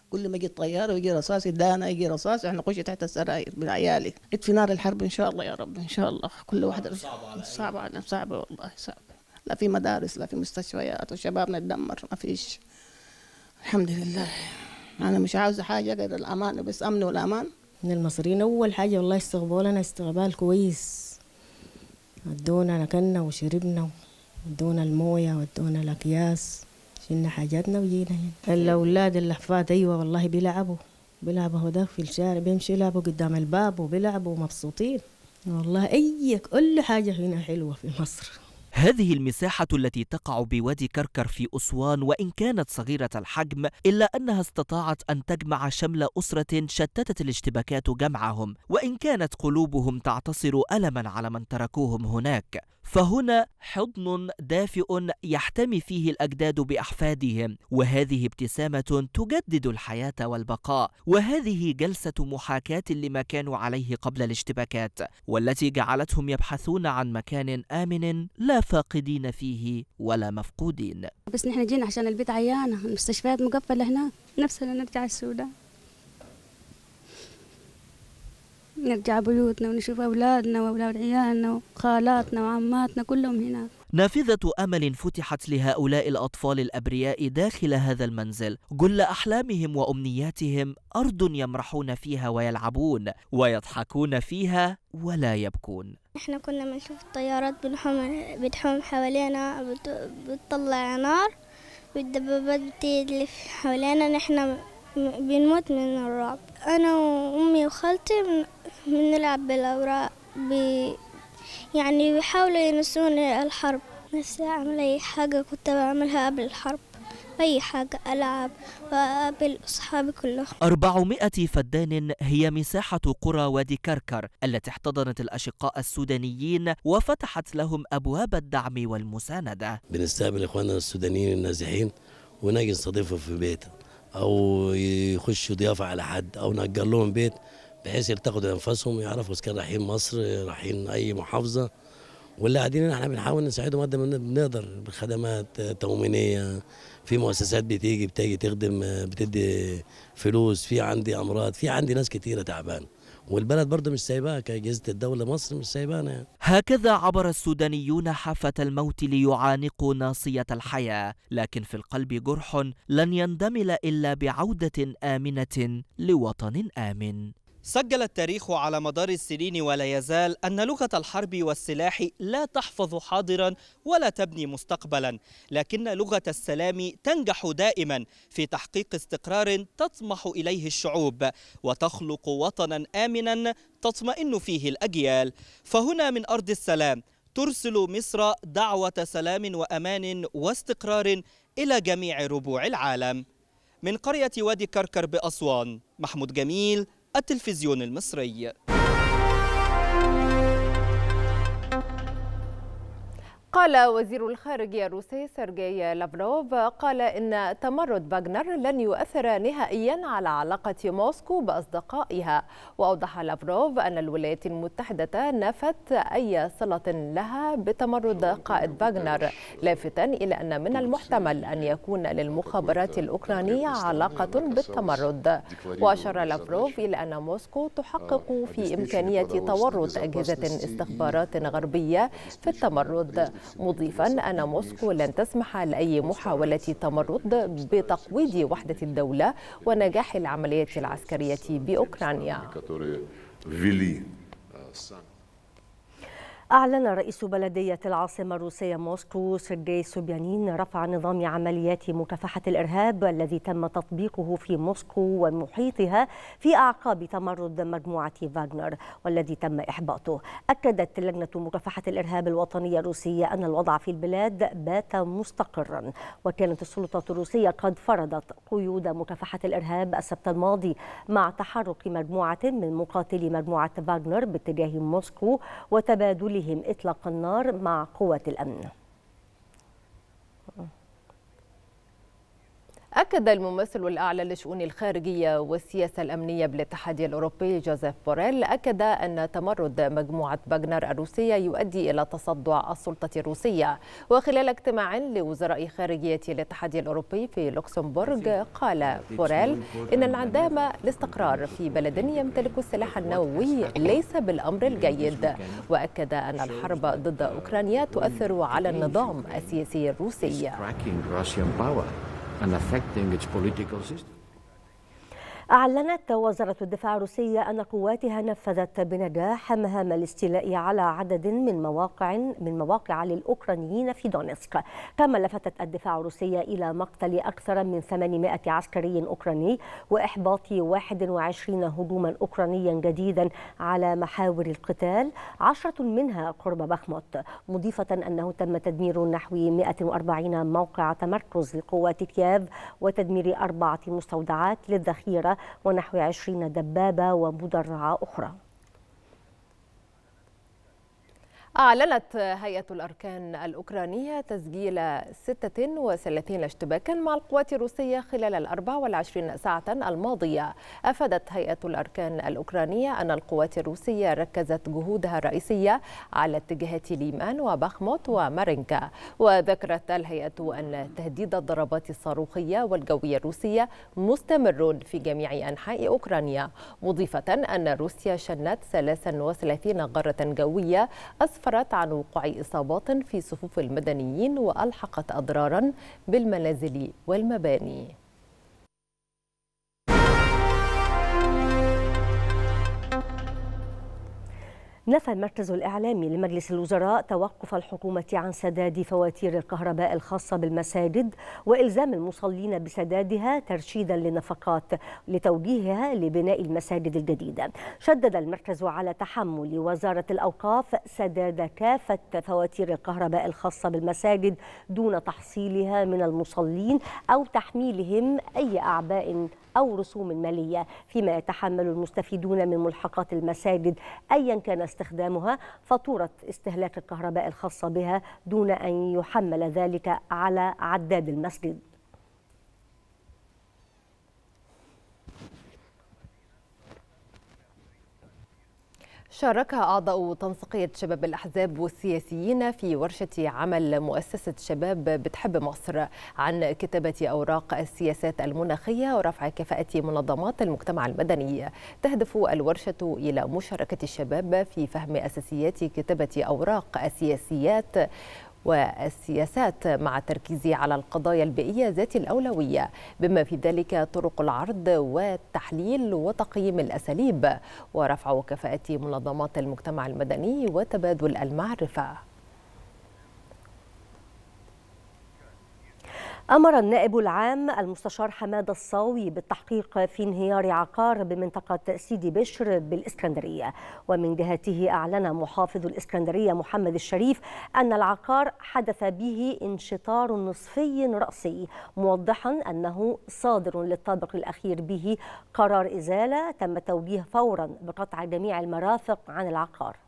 كل ما يجي الطياره ويجي رصاص يدانا، يجي رصاص احنا نخش تحت السراير بعيالي. اطفي نار الحرب ان شاء الله يا رب، ان شاء الله. كل واحده صعبه علينا، صعبه والله صعبه. لا في مدارس لا في مستشفيات وشبابنا اتدمر، ما فيش. الحمد لله. انا مش عاوزه حاجه غير الامان، بس امن والامان. من المصريين اول حاجه والله استقبالنا استقبال كويس، ادونا نكلنا وشربنا، ودونا المويه ودونا الاكياس، شلنا حاجاتنا وجينا هنا. الاولاد الاحفاد ايوه والله بيلعبوا بيلعبوا هداك في الشارع، بيمشوا يلعبوا قدام الباب وبيلعبوا مبسوطين والله. اي كل حاجه هنا حلوه في مصر. هذه المساحة التي تقع بوادي كركر في أسوان وإن كانت صغيرة الحجم إلا أنها استطاعت أن تجمع شمل أسرة شتتت الاشتباكات جمعهم، وإن كانت قلوبهم تعتصر ألما على من تركوهم هناك. فهنا حضن دافئ يحتمي فيه الأجداد بأحفادهم، وهذه ابتسامة تجدد الحياة والبقاء، وهذه جلسة محاكاة لما كانوا عليه قبل الاشتباكات، والتي جعلتهم يبحثون عن مكان آمن لا فاقدين فيه ولا مفقودين. بس نحن جينا عشان البيت عيانة، المستشفيات مقفلة هناك، نفسنا نرجع السودان، نرجع بيوتنا ونشوف أولادنا وأولاد عيالنا وخالاتنا وعماتنا كلهم هناك. نافذة أمل فتحت لهؤلاء الأطفال الأبرياء داخل هذا المنزل. جل أحلامهم وأمنياتهم أرض يمرحون فيها ويلعبون ويضحكون فيها ولا يبكون. احنا كنا بنشوف الطيارات بتحوم حوالينا بتطلع نار، والدبابات بتلف حوالينا، نحن بنموت من الرعب. أنا وأمي وخالتي بنلعب بالأوراق، بي يعني بيحاولوا ينسوني الحرب. نفسي أعمل أي حاجة كنت بعملها قبل الحرب، أي حاجة، ألعب وأقابل أصحابي كلهم. أربعمائة فدان هي مساحة قرى وادي كركر التي احتضنت الأشقاء السودانيين وفتحت لهم أبواب الدعم والمساندة. بنستقبل إخواننا السودانيين النازحين ونجي نستضيفهم في بيت، أو يخشوا ضيافة على حد، أو نأجر لهم بيت بحيث يلتقطوا أنفسهم ويعرفوا إذا كانوا رايحين مصر رايحين أي محافظة. واللي قاعدين احنا بنحاول نساعدهم قد ما بنقدر بخدمات تموينية، في مؤسسات بتيجي بتيجي تخدم بتدي فلوس، في عندي أمراض، في عندي ناس كتيرة تعبان، والبلد برضه مش سايباها، كأجهزة الدولة مصر مش سايبانا يعني. هكذا عبر السودانيون حافة الموت ليعانقوا ناصية الحياة، لكن في القلب جرح لن يندمل إلا بعودة آمنة لوطن آمن. سجل التاريخ على مدار السنين ولا يزال أن لغة الحرب والسلاح لا تحفظ حاضرا ولا تبني مستقبلا، لكن لغة السلام تنجح دائما في تحقيق استقرار تطمح إليه الشعوب، وتخلق وطنا آمنا تطمئن فيه الأجيال. فهنا من أرض السلام ترسل مصر دعوة سلام وأمان واستقرار إلى جميع ربوع العالم. من قرية وادي كركر بأسوان، محمود جميل، التلفزيون المصري. قال وزير الخارجية الروسي سيرجي لافروف قال إن تمرد فاغنر لن يؤثر نهائيا على علاقة موسكو بأصدقائها. وأوضح لافروف أن الولايات المتحدة نفت أي صلة لها بتمرد قائد فاغنر، لافتا إلى أن من المحتمل أن يكون للمخابرات الأوكرانية علاقة بالتمرد. وأشار لافروف إلى أن موسكو تحقق في إمكانية تورط أجهزة استخبارات غربية في التمرد، مضيفا أن موسكو لن تسمح لأي محاولة تمرد بتقويض وحدة الدولة ونجاح العمليات العسكرية بأوكرانيا. أعلن رئيس بلدية العاصمة الروسية موسكو سيرجي سوبيانين رفع نظام عمليات مكافحة الإرهاب الذي تم تطبيقه في موسكو ومحيطها في أعقاب تمرد مجموعة فاغنر والذي تم إحباطه. أكدت لجنة مكافحة الإرهاب الوطنية الروسية أن الوضع في البلاد بات مستقرا، وكانت السلطات الروسية قد فرضت قيود مكافحة الإرهاب السبت الماضي مع تحرك مجموعة من مقاتلي مجموعة فاغنر باتجاه موسكو وتبادل إطلاق النار مع قوات الأمن. أكد الممثل الأعلى لشؤون الخارجية والسياسة الأمنية بالاتحاد الأوروبي جوزيف بوريل أكد أن تمرد مجموعة باغنر الروسية يؤدي إلى تصدع السلطة الروسية. وخلال اجتماع لوزراء خارجية الاتحاد الأوروبي في لوكسمبورغ قال بوريل إن انعدام الاستقرار في بلد يمتلك السلاح النووي ليس بالأمر الجيد، وأكد أن الحرب ضد أوكرانيا تؤثر على النظام السياسي الروسي. and affecting its political system. أعلنت وزارة الدفاع الروسية أن قواتها نفذت بنجاح مهام الاستيلاء على عدد من مواقع من مواقع للأوكرانيين في دونيتسك. كما لفتت الدفاع الروسية إلى مقتل أكثر من ثمانمائة عسكري أوكراني وإحباط واحد وعشرين هجوما أوكرانيا جديدا على محاور القتال، عشرة منها قرب بخموت، مضيفة أنه تم تدمير نحو مائة وأربعين موقع تمركز لقوات كييف وتدمير أربعة مستودعات للذخيرة ونحو عشرين دبابة ومدرعة أخرى. أعلنت هيئة الأركان الأوكرانية تسجيل ستة وثلاثين اشتباكا مع القوات الروسية خلال الأربع والعشرين ساعة الماضية. أفادت هيئة الأركان الأوكرانية أن القوات الروسية ركزت جهودها الرئيسية على اتجاهات ليمان وبخموت ومارينكا. وذكرت الهيئة أن تهديد الضربات الصاروخية والجوية الروسية مستمر في جميع أنحاء أوكرانيا، مضيفة أن روسيا شنت ثلاث وثلاثين غارة جوية أسفرت عن وقوع إصابات في صفوف المدنيين وألحقت أضرارا بالمنازل والمباني. نفى المركز الإعلامي لمجلس الوزراء توقف الحكومة عن سداد فواتير الكهرباء الخاصة بالمساجد وإلزام المصلين بسدادها ترشيدا للنفقات لتوجيهها لبناء المساجد الجديدة. شدد المركز على تحمل وزارة الأوقاف سداد كافة فواتير الكهرباء الخاصة بالمساجد دون تحصيلها من المصلين أو تحميلهم أي أعباء أو رسوم مالية، فيما يتحمل المستفيدون من ملحقات المساجد أيا كان استخدامها فاتورة استهلاك الكهرباء الخاصة بها دون أن يحمل ذلك على عداد المسجد. شارك أعضاء تنسيقية شباب الأحزاب والسياسيين في ورشة عمل مؤسسة شباب بتحب مصر عن كتابة أوراق السياسات المناخية ورفع كفاءة منظمات المجتمع المدني. تهدف الورشة إلى مشاركة الشباب في فهم أساسيات كتابة أوراق السياسيات والسياسات مع التركيز على القضايا البيئية ذات الأولوية، بما في ذلك طرق العرض والتحليل وتقييم الأساليب ورفع كفاءة منظمات المجتمع المدني وتبادل المعرفة. أمر النائب العام المستشار حماد الصاوي بالتحقيق في انهيار عقار بمنطقة سيدي بشر بالإسكندرية. ومن جهته أعلن محافظ الإسكندرية محمد الشريف أن العقار حدث به انشطار نصفي رأسي، موضحا أنه صادر للطابق الأخير به قرار إزالة تم توجيه فورا بقطع جميع المرافق عن العقار.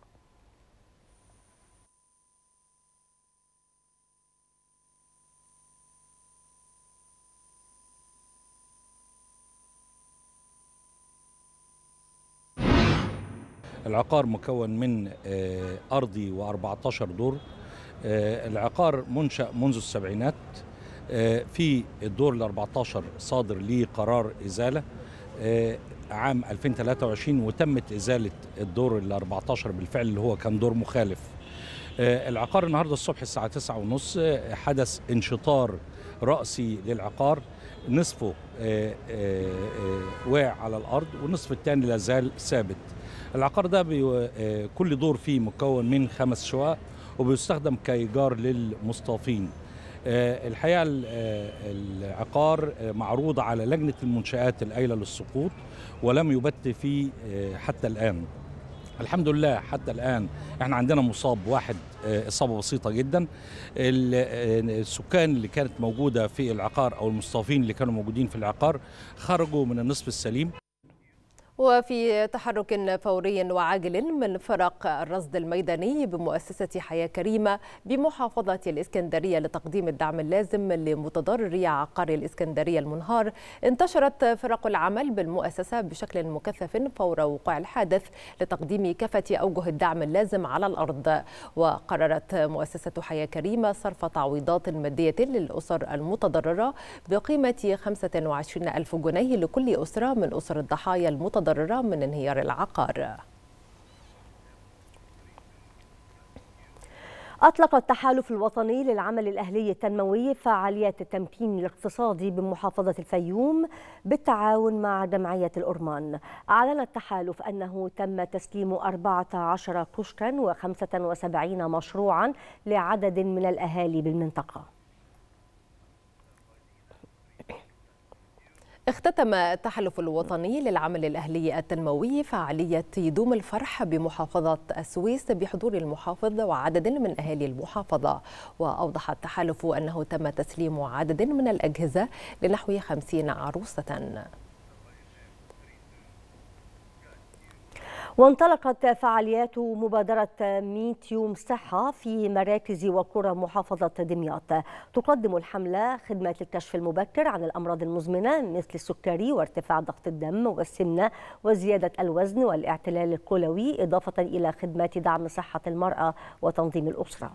العقار مكون من أرضي وأربعة عشر دور. العقار منشأ منذ السبعينات. في الدور ال أربعة عشر صادر ليه قرار إزالة عام ألفين وثلاثة وعشرين، وتمت إزالة الدور ال أربعة عشر بالفعل اللي هو كان دور مخالف. العقار النهارده الصبح الساعة تسعة وثلاثين حدث انشطار رأسي للعقار، نصفه واقع على الأرض والنصف الثاني لا زال ثابت. العقار ده كل دور فيه مكون من خمس شقق وبيستخدم كإيجار للمستضيفين. الحقيقة العقار معروض على لجنة المنشآت القايلة للسقوط ولم يبت فيه حتى الآن. الحمد لله حتى الآن احنا عندنا مصاب واحد إصابة بسيطة جدا. السكان اللي كانت موجودة في العقار أو المستضيفين اللي كانوا موجودين في العقار خرجوا من النصف السليم. وفي تحرك فوري وعاجل من فرق الرصد الميداني بمؤسسة حياة كريمة بمحافظة الإسكندرية لتقديم الدعم اللازم لمتضرري عقار الإسكندرية المنهار، انتشرت فرق العمل بالمؤسسة بشكل مكثف فور وقوع الحادث لتقديم كافة أوجه الدعم اللازم على الأرض. وقررت مؤسسة حياة كريمة صرف تعويضات مادية للأسر المتضررة بقيمة خمسة وعشرين ألف جنيه لكل أسرة من أسر الضحايا المتضررة من انهيار العقار. أطلق التحالف الوطني للعمل الأهلي التنموي فعاليات التمكين الاقتصادي بمحافظة الفيوم بالتعاون مع جمعية الأورمان. أعلن التحالف أنه تم تسليم أربعة عشر كشكا وخمسة وسبعين مشروعا لعدد من الأهالي بالمنطقة. اختتم التحالف الوطني للعمل الأهلي التنموي فعالية يدوم الفرح بمحافظة السويس بحضور المحافظ وعدد من أهالي المحافظة. وأوضح التحالف أنه تم تسليم عدد من الأجهزة لنحو خمسين عروسة. وانطلقت فعاليات مبادرة مئة يوم صحة في مراكز وقرى محافظة دمياط. تقدم الحملة خدمة الكشف المبكر عن الأمراض المزمنة مثل السكري وارتفاع ضغط الدم والسمنة وزيادة الوزن والاعتلال الكلوي، إضافة إلى خدمات دعم صحة المرأة وتنظيم الأسرة.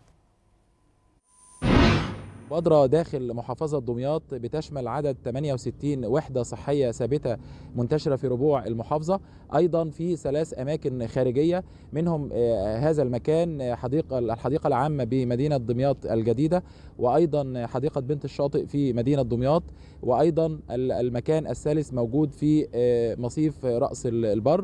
مبادرة داخل محافظة دمياط بتشمل عدد ثمانية وستين وحدة صحية ثابتة منتشرة في ربوع المحافظة، أيضا في ثلاث أماكن خارجية، منهم هذا المكان حديقة الحديقة العامة بمدينة دمياط الجديدة، وأيضا حديقة بنت الشاطئ في مدينة دمياط، وأيضا المكان الثالث موجود في مصيف رأس البر.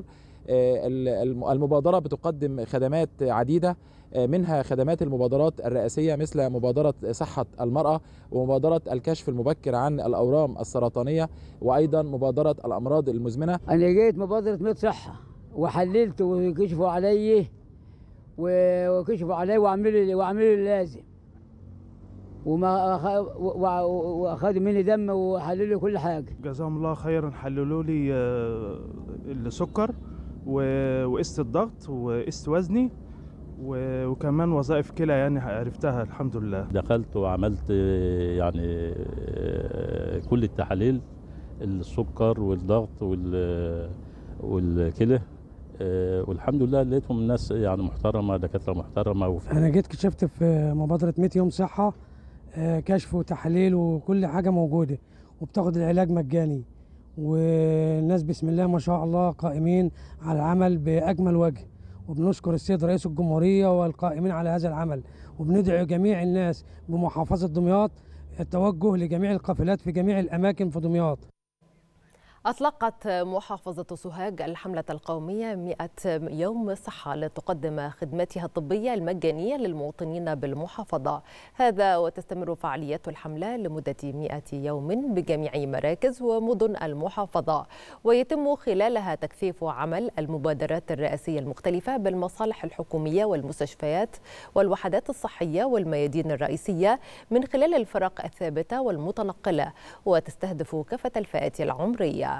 المبادرة بتقدم خدمات عديدة، منها خدمات المبادرات الرئاسية مثل مبادرة صحة المرأة ومبادرة الكشف المبكر عن الأورام السرطانية وأيضا مبادرة الأمراض المزمنة. أنا جيت مبادرة مئة صحة وحللت وكشفوا علي وكشفوا علي وعملوا لي وعملوا لي لازم، وما واخدوا مني دم وحللوا لي كل حاجة. جزاهم الله خيرا، حللوا لي السكر وقست الضغط وقست وزني وكمان وظائف كلى يعني عرفتها الحمد لله. دخلت وعملت يعني كل التحاليل، السكر والضغط والكلى، والحمد لله لقيتهم ناس يعني محترمه، دكاتره محترمه. انا جيت كشفت في مبادره مئة يوم صحه، كشف وتحاليل وكل حاجه موجوده، وبتاخد العلاج مجاني، والناس بسم الله ما شاء الله قائمين على العمل باجمل وجه، وبنشكر السيد رئيس الجمهورية والقائمين على هذا العمل، وبندعو جميع الناس بمحافظة دمياط التوجه لجميع القافلات في جميع الأماكن في دمياط. أطلقت محافظة سوهاج الحملة القومية مئة يوم صحة لتقدم خدماتها الطبية المجانية للمواطنين بالمحافظة. هذا وتستمر فعاليات الحملة لمدة مئة يوم بجميع مراكز ومدن المحافظة، ويتم خلالها تكثيف عمل المبادرات الرئاسية المختلفة بالمصالح الحكومية والمستشفيات والوحدات الصحية والميادين الرئيسية من خلال الفرق الثابتة والمتنقلة، وتستهدف كافة الفئات العمرية.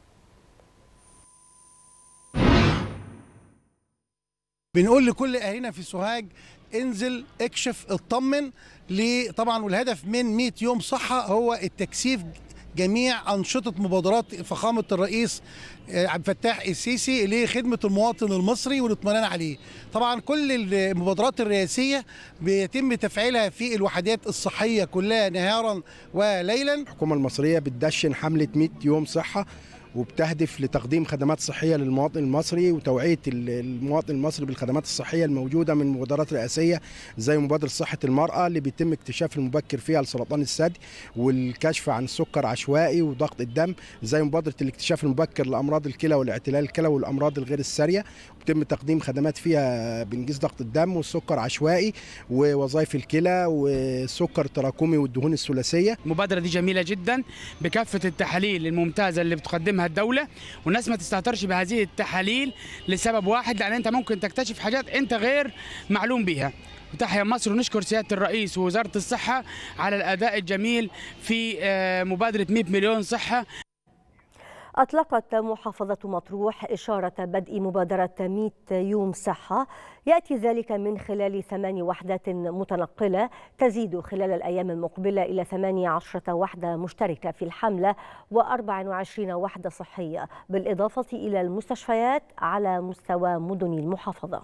بنقول لكل اهالينا في سوهاج انزل اكشف اطمن ليه طبعا، والهدف من مئة يوم صحة هو التكثيف جميع أنشطة مبادرات فخامة الرئيس عبد الفتاح السيسي لخدمة المواطن المصري والاطمئنان عليه. طبعا كل المبادرات الرئاسية بيتم تفعيلها في الوحدات الصحية كلها نهارا وليلا. الحكومة المصرية بتدشن حملة مئة يوم صحة، وبتهدف لتقديم خدمات صحية للمواطن المصري وتوعية المواطن المصري بالخدمات الصحية الموجودة من مبادرات رئاسية زي مبادرة صحة المرأة اللي بيتم اكتشاف المبكر فيها لسرطان الثدي والكشف عن السكر عشوائي وضغط الدم، زي مبادرة الاكتشاف المبكر لأمراض الكلى والاعتلال الكلوي والأمراض الغير السارية، بيتم تقديم خدمات فيها بنقيس ضغط الدم والسكر عشوائي ووظائف الكلى والسكر التراكمي والدهون الثلاثية. المبادرة دي جميلة جدا بكافة التحاليل الممتازة اللي بتقدمها الدولة، والناس ما تستهترش بهذه التحاليل لسبب واحد، لأن أنت ممكن تكتشف حاجات أنت غير معلوم بيها. وتحيا مصر، ونشكر سيادة الرئيس ووزارة الصحة على الأداء الجميل في مبادرة مئة مليون صحة. أطلقت محافظة مطروح إشارة بدء مبادرة مئة يوم صحة، يأتي ذلك من خلال ثمان وحدات متنقلة تزيد خلال الأيام المقبلة إلى ثمانية عشرة وحدة مشتركة في الحملة وأربع وعشرين وحدة صحية، بالإضافة إلى المستشفيات على مستوى مدن المحافظة.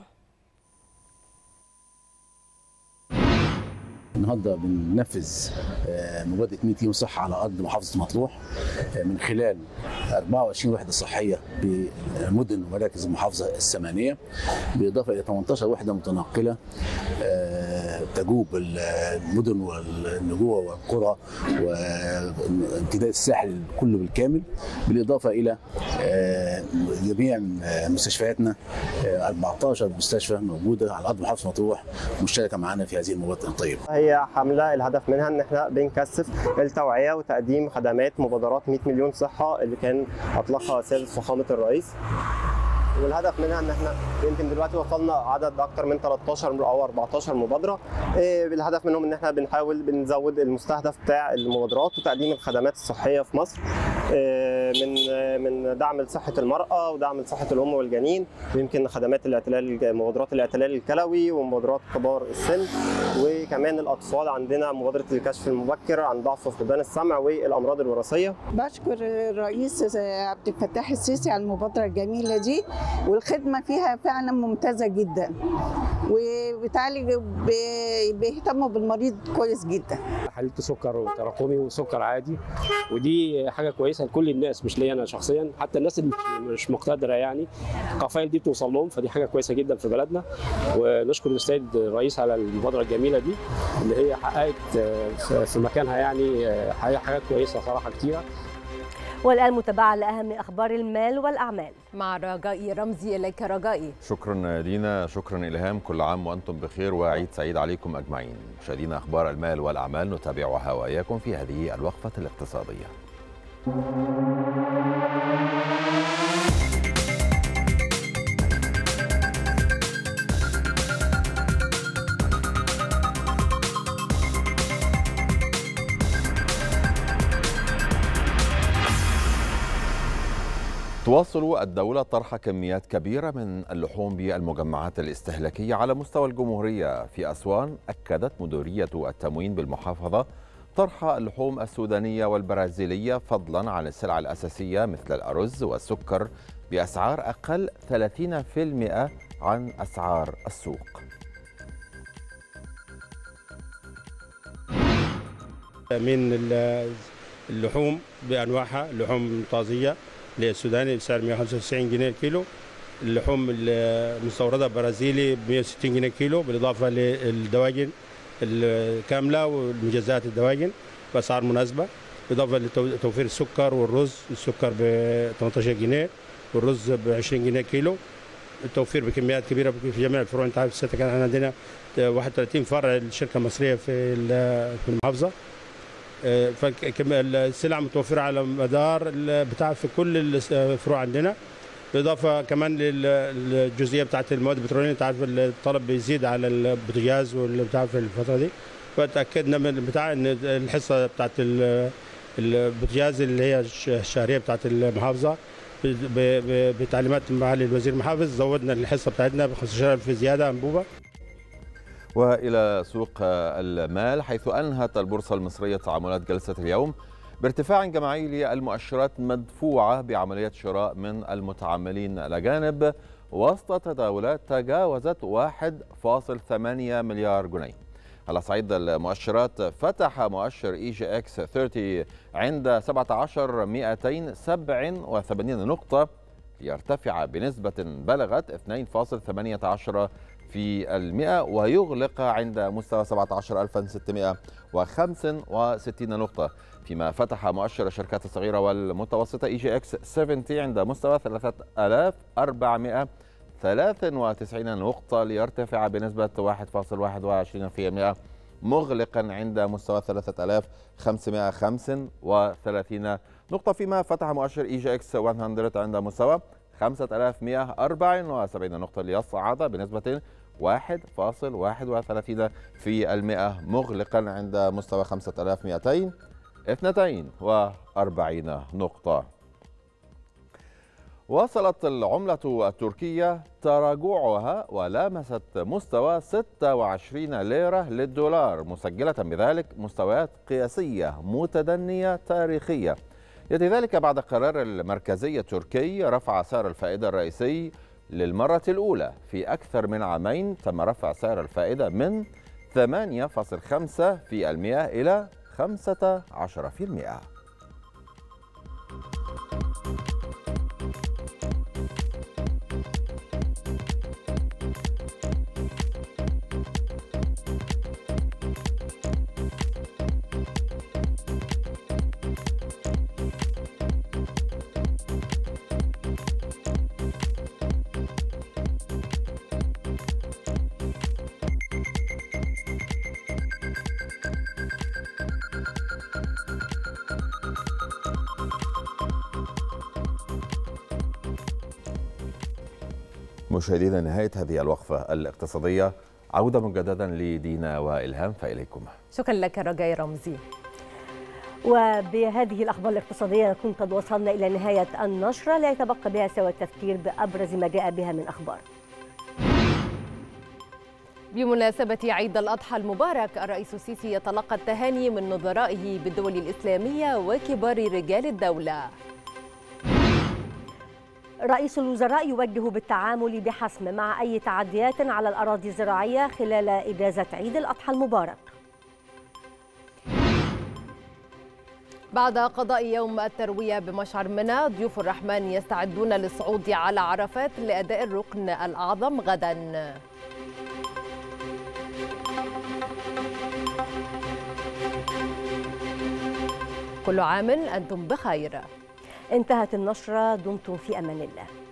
النهارده بننفذ مبادره مئة يوم صحه على ارض محافظه مطروح من خلال أربعة وعشرين وحده صحيه بمدن ومراكز المحافظه الثمانيه، بالاضافه الى ثمانية عشر وحده متنقله تجوب المدن والنجوع والقرى وامتداد الساحل كله بالكامل، بالاضافه الى جميع مستشفياتنا أربعة عشر مستشفى موجوده على ارض محافظه مطروح مشتركه معنا في هذه المبادره الطيبه. هي حمله الهدف منها ان احنا بنكثف التوعيه وتقديم خدمات مبادرات مئة مليون صحه اللي كان اطلقها سياده فخامه الرئيس، والهدف منها ان احنا يمكن دلوقتي وصلنا عدد اكثر من ثلاثة عشر او أربعة عشر مبادره. الهدف منهم ان احنا بنحاول بنزود المستهدف بتاع المبادرات وتقديم الخدمات الصحيه في مصر، من من دعم لصحه المراه ودعم لصحه الام والجنين، ويمكن خدمات الاعتلال مبادرات الاعتلال الكلوي ومبادرات كبار السن، وكمان الاطفال عندنا مبادره الكشف المبكر عن ضعف فقدان السمع والامراض الوراثيه. بشكر الرئيس عبد الفتاح السيسي على المبادره الجميله دي، والخدمه فيها فعلا ممتازه جدا، وبالتالي بيهتموا بالمريض كويس جدا. حللت سكر وتراكمي وسكر عادي، ودي حاجه كويسه لكل الناس مش ليا انا شخصيا، حتى الناس اللي مش مقتدره يعني القفايل دي بتوصل لهم، فدي حاجه كويسه جدا في بلدنا. ونشكر السيد الرئيس على المبادره الجميله دي اللي هي حققت في مكانها يعني حاجات كويسه صراحه كتيره. والآن متابعة لأهم أخبار المال والأعمال مع رجائي رمزي. إليك رجائي. شكرا دينا، شكرا إلهام، كل عام وأنتم بخير وعيد سعيد عليكم أجمعين. مشاهدينا أخبار المال والأعمال نتابعها وإياكم في هذه الوقفة الاقتصادية. تواصل الدولة طرح كميات كبيرة من اللحوم بالمجمعات الاستهلاكية على مستوى الجمهورية. في أسوان أكدت مديرية التموين بالمحافظة طرح اللحوم السودانية والبرازيلية فضلا عن السلع الأساسية مثل الأرز والسكر بأسعار أقل ثلاثين بالمئة عن أسعار السوق. من اللحوم بأنواعها، اللحوم الطازية للسوداني بسعر مئة وخمسة وتسعين جنيه الكيلو، اللحوم المستوردة برازيلي ب مئة وستين جنيه الكيلو، بالإضافة للدواجن الكاملة والمجزئات الدواجن بأسعار مناسبة، بالإضافة لتوفير السكر والرز، السكر ب ثمانية عشر جنيه والرز ب عشرين جنيه كيلو، التوفير بكميات كبيرة في جميع الفروع. أنت عارف السنة كان عندنا واحد وثلاثين فرع للشركة المصرية في في المحافظة، فالسلع متوفرة على مدار بتاع في كل الفروع عندنا، بالإضافة كمان للجزئية بتاعت المواد البترولية. أنت عارف الطلب بيزيد على البوتاجاز والبتاع في الفترة دي، فتأكدنا من بتاع إن الحصة بتاعت البوتاجاز اللي هي الشهرية بتاعت المحافظة بتعليمات معالي الوزير المحافظ زودنا الحصة بتاعتنا ب خمسة عشر ألف زيادة أنبوبة. وإلى سوق المال، حيث أنهت البورصة المصرية تعاملات جلسة اليوم بارتفاع جماعي للمؤشرات مدفوعة بعملية شراء من المتعاملين الأجانب وسط تداولات تجاوزت واحد فاصل ثمانية مليار جنيه. على صعيد المؤشرات، فتح مؤشر إي جي إكس ثلاثين عند سبعة عشر مئتين وسبعة وثمانين نقطة ليرتفع بنسبة بلغت اثنين فاصل ثمانية عشر في المئة ويغلق عند مستوى سبعة عشر ألف وستمئة وخمسة وستين نقطة، فيما فتح مؤشر الشركات الصغيرة والمتوسطة إي جي إكس سبعين عند مستوى ثلاثة آلاف وأربعمئة وثلاثة وتسعين نقطة ليرتفع بنسبة واحد فاصل واحد وعشرين في المئة مغلقا عند مستوى ثلاثة آلاف وخمسمئة وخمسة وثلاثين نقطة، فيما فتح مؤشر إي جي إكس مئة عند مستوى خمسة آلاف ومئة وأربعة وسبعين نقطة ليصعد بنسبة واحد فاصل واحد وثلاثين في المئة مغلقا عند مستوى خمسة آلاف ومئتين واثنين وأربعين نقطة. واصلت العملة التركية تراجعها ولامست مستوى ستة وعشرين ليرة للدولار، مسجلة بذلك مستويات قياسية متدنية تاريخية. يأتي ذلك بعد قرار المركزي التركي رفع سعر الفائدة الرئيسي للمرة الأولى في أكثر من عامين. تم رفع سعر الفائدة من ثمانية فاصلة خمسة بالمئة إلى خمسة عشر بالمئة. مشاهدينا، نهاية هذه الوقفة الاقتصادية. عودة مجددا لدينا وإلهام، فإليكم. شكرا لك رجاء رمزي. وبهذه الأخبار الاقتصادية نكون قد وصلنا إلى نهاية النشرة، لا يتبقى بها سوى التفكير بأبرز ما جاء بها من أخبار. بمناسبة عيد الأضحى المبارك، الرئيس السيسي يتلقى التهاني من نظرائه بالدول الإسلامية وكبار رجال الدولة. رئيس الوزراء يوجه بالتعامل بحسم مع أي تعديات على الأراضي الزراعية خلال إجازة عيد الأضحى المبارك. بعد قضاء يوم التروية بمشعر منى، ضيوف الرحمن يستعدون للصعود على عرفات لأداء الركن الأعظم غدا. كل عام أنتم بخير. انتهت النشرة، دمتم في أمان الله.